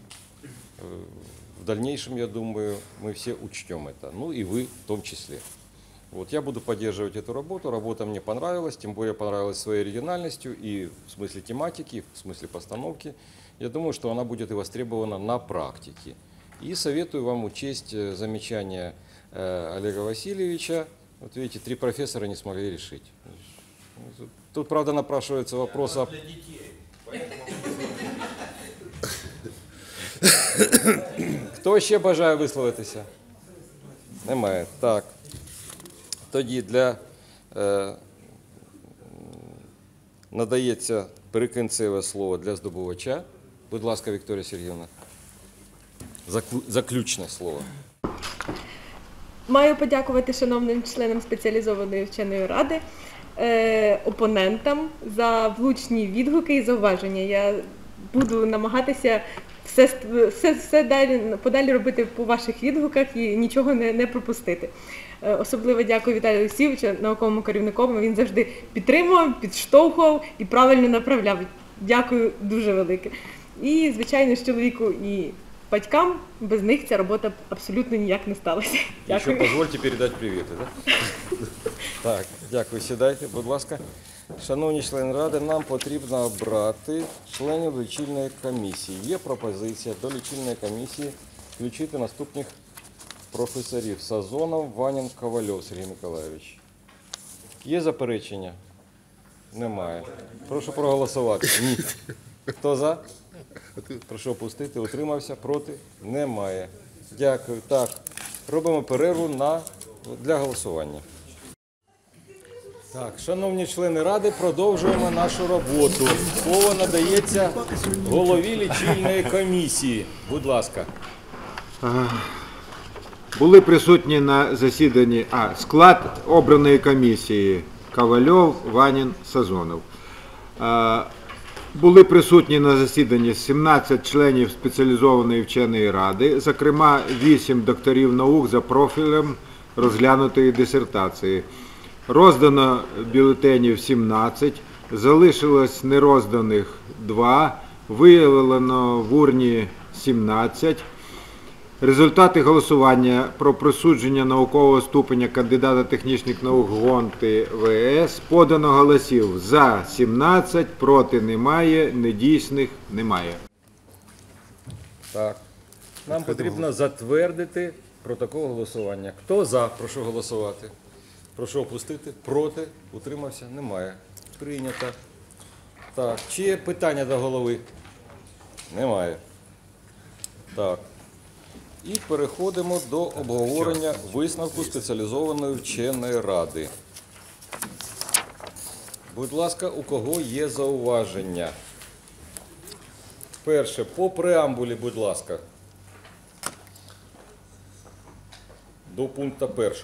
в дальнейшем, я думаю, мы все учтем это, ну и вы в том числе. Вот, я буду поддерживать эту работу, работа мне понравилась, тем более понравилась своей оригинальностью и в смысле тематики, и в смысле постановки. Я думаю, что она будет и востребована на практике. И советую вам учесть замечания Олега Васильевича. Вот видите, 3 профессора не смогли решить. Тут, правда, напрашивается вопрос о... Хто ще бажає висловитися? Немає. Так. Тоді надається прикінцеве слово для здобувача. Будь ласка, Вікторія Сергіївна. Заключне слово. Маю подякувати шановним членам спеціалізованої вченої ради, опонентам за влучні відгуки і зауваження. Я буду намагатися все подалі робити по ваших відгуках і нічого не пропустити. Особливо дякую Віталію Олексійовичу, науковому керівнику, він завжди підтримував, підштовхував і правильно направляв. Дякую дуже велике. І, звичайно, ж чоловіку і батькам, без них ця робота абсолютно ніяк не сталася. Дякую. Ще дозвольте передати привіти, так? Так, дякую. Сідайте, будь ласка. Шановні члени Ради, нам потрібно обрати членів лічильної комісії. Є пропозиція до лічильної комісії включити наступних професорів: Сазонов, Ванін, Ковальов Сергій Миколайович. Є заперечення? Немає. Прошу проголосувати. Ні. Хто за? Прошу опустити. Утримався? Проти? Немає. Дякую. Так, робимо перерву для голосування. Так, шановні члени Ради, продовжуємо нашу роботу. Слово надається голові лічильної комісії. Будь ласка. Були присутні на засіданні склад обраної комісії. Ковальов, Ванін, Сазонов. Були присутні на засіданні 17 членів спеціалізованої вченої ради, зокрема 8 докторів наук за профілем розглянутої дисертації. Роздано бюлетенів 17, залишилось нерозданих 2, виявлено в урні 17. Результати голосування про присудження наукового ступеня кандидата технічних наук Гонти ВС подано голосів за 17, проти немає, недійсних немає. Так. Нам потрібно затвердити протокол голосування. Хто за? Прошу голосувати. Прошу опустити. Проти? Утримався? Немає. Прийнято. Так. Чи є питання до голови? Немає. Так. І переходимо до обговорення висновку спеціалізованої вченої ради. Будь ласка, у кого є зауваження? Перше, по преамбулі, будь ласка. До пункту 1.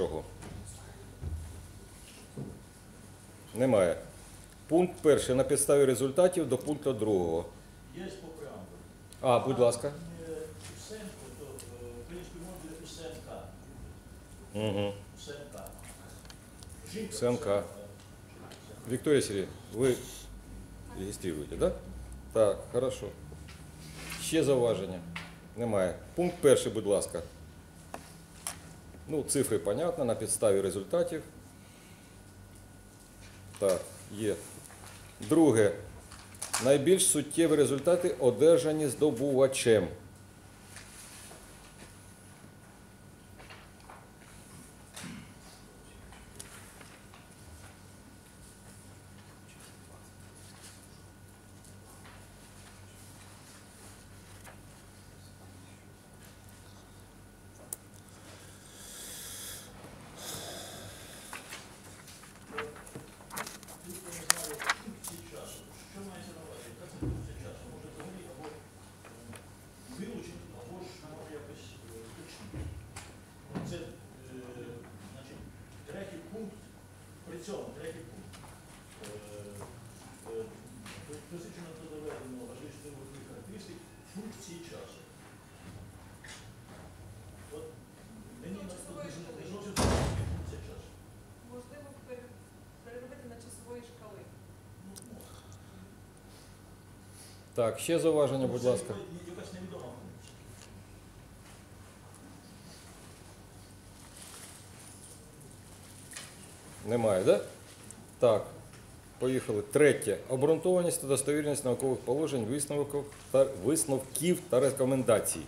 Немає. Пункт 1. На підставі результатів до пункту 2. Є по преамбулі. А, будь ласка. Угу. СНК. Виктория Сергеевна, вы регистрируете, да? Так, хорошо. Ще зауваження? Немає. Пункт 1, будь ласка. Ну, цифри, понятно, на підставі результатів. Так, є. Друге. Найбільш суттєві результати одержані здобувачем. Присуджено до доведеного важливих характеристик функції часу. От мені не зовсім функція часу. Можливо, переробити на часової шкали. Так, ще зауваження, будь ласка. Якась невідома функція. Немає, так? Да? Так. Поїхали. Третє. Обґрунтованість та достовірність наукових положень, висновків та рекомендацій.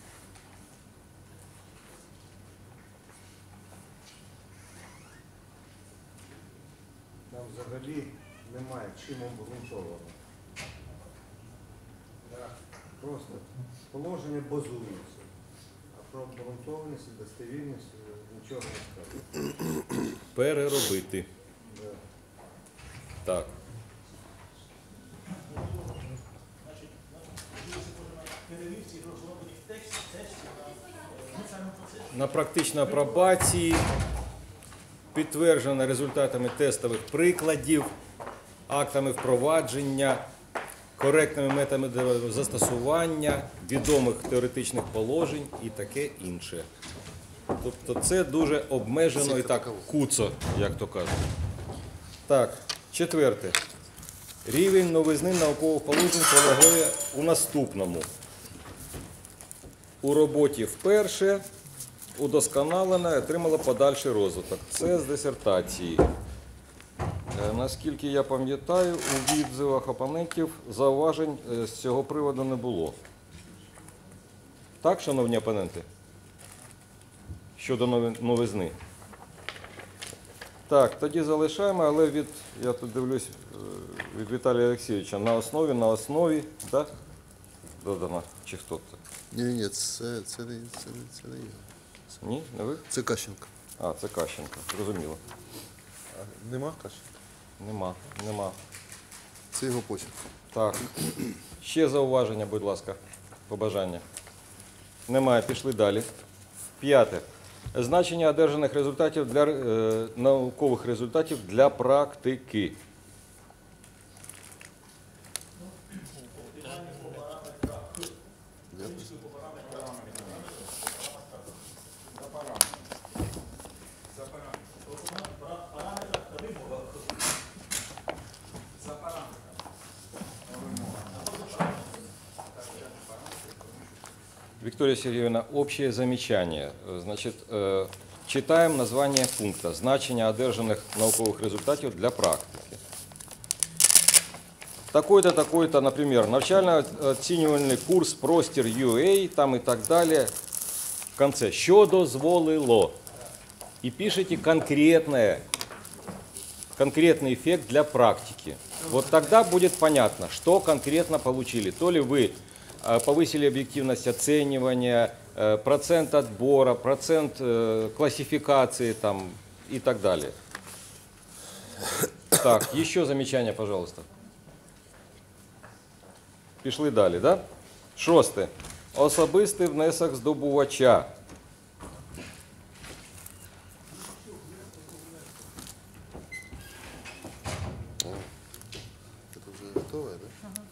Там взагалі немає чим обґрунтовано. Просто положення базується. А про обґрунтованість і достовірність нічого не скажу. Переробити. Да. Так. На практичній апробації підтверджено результатами тестових прикладів, актами впровадження, коректними методами застосування, відомих теоретичних положень і таке інше. Тобто це дуже обмежено і так куцо, як то кажуть. Так, четверте. Рівень новизни наукових положень полягає у наступному. У роботі вперше удосконалено і отримало подальший розвиток. Це з дисертації. Наскільки я пам'ятаю, у відзивах опонентів зауважень з цього приводу не було. Так, шановні опоненти? Щодо новизни. Так, тоді залишаємо, але я тут дивлюсь, від Віталія Олексійовича на основі, так? Додано, чи хто це? Ні, це не я. Ні, не ви? Це Кащенко. А, це Кащенко, зрозуміло. Нема Кащенка? Нема. Це його почерк. Так. Ще зауваження, будь ласка, побажання. Немає, пішли далі. П'яте. Значення одержаних результатів для наукових результатів для практики. Виктория Сергеевна, общее замечание. Значит, читаем название пункта. Значення одержаних наукових результатів для практики. Такой-то, такой-то, например, навчально-оцінювальний курс Простір UA, там и так далее. В конце. Що дозволило? И пишите конкретный эффект для практики. Вот тогда будет понятно, что конкретно получили. То ли вы повысили объективность оценивания, процент отбора, процент классификации там, и так далее. Так, еще замечания, пожалуйста. Пішли далі, да? 6. Особистий внесок здобувача. Это уже готовое, да?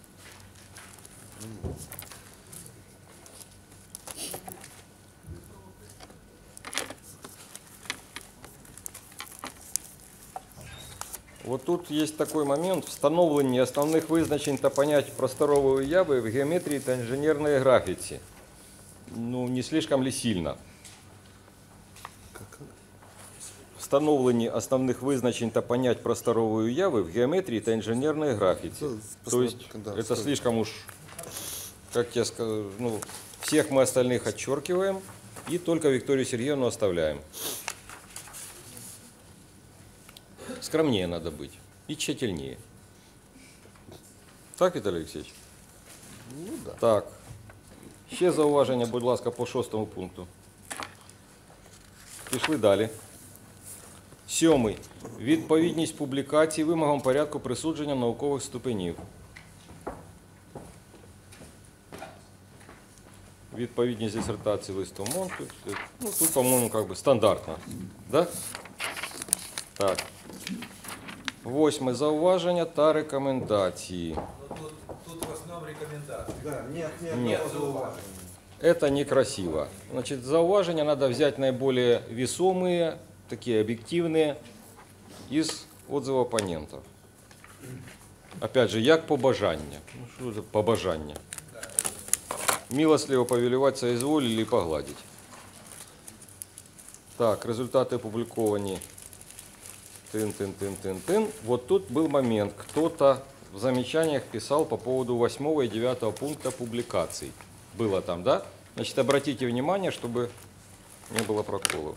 Вот тут есть такой момент встановлення основних визначень та понять просторової уяви в геометрії та інженерній графіці. Ну, не слишком ли сильно? Встановлення основних визначень та понять просторової уяви в геометрії та інженерній графіці. То есть, это слишком уж, как я скажу, ну, всех мы остальных отчеркиваем и только Викторию Сергеевну оставляем. Скромнее надо быть и тщательнее. Так, Віталій Олексійович? Ну, да. Так. Ще зауваження, будь ласка, по 6 пункту. Пішли далі. 7. Відповідність публікації вимогам порядку присудження наукових ступенів. Відповідність дисертації листу МОН. Ну, тут, по-моему, как бы стандартно. Да? Так. 8. Зауваження та рекомендації. Тут в основном рекомендации. Да, Нет. Это некрасиво. Значит, зауважения надо взять наиболее весомые, такие объективные, из отзывов оппонентов. Опять же, як побажання. Ну, что это побажання? Милостливо повелевать соизволили и погладить. Так, результаты опубликовані. Тын. Вот тут был момент. Кто-то в замечаниях писал по поводу 8 и 9 пункта публикаций. Было там, да? Значит, обратите внимание, чтобы не было проколов.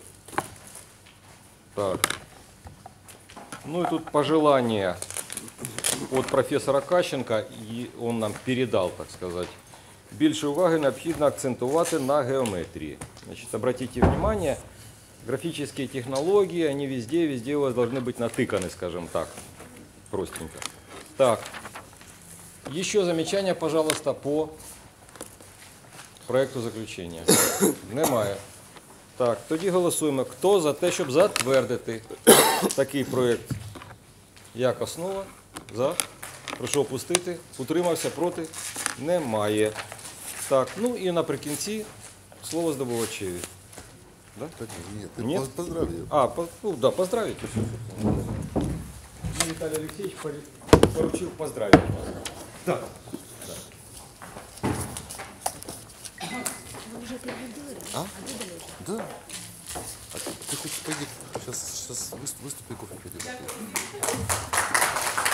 Так. Ну и тут пожелание от профессора Кащенка, и он нам передал, так сказать. Більше уваги необхідно акцентувати на геометрии. Значит, обратите внимание, графические технологии, они везде у вас должны быть натыканы, скажем так, простенько. Так, еще замечания, пожалуйста, по проекту заключення. Немає. Так, тоді голосуємо. Хто за те, щоб затвердити такий проект як основа? За. Прошу опустити. Утримався, проти? Немає. Так, ну і наприкінці слово здобувачеві. Да? Нет, ты поздравь ее. Ну да, поздравить. Виталий Алексеевич поручил поздравить вас. Да. Вы уже переводили? А? Обедали уже? Да. А ты хоть пойди, сейчас выступи, кофе пойдем.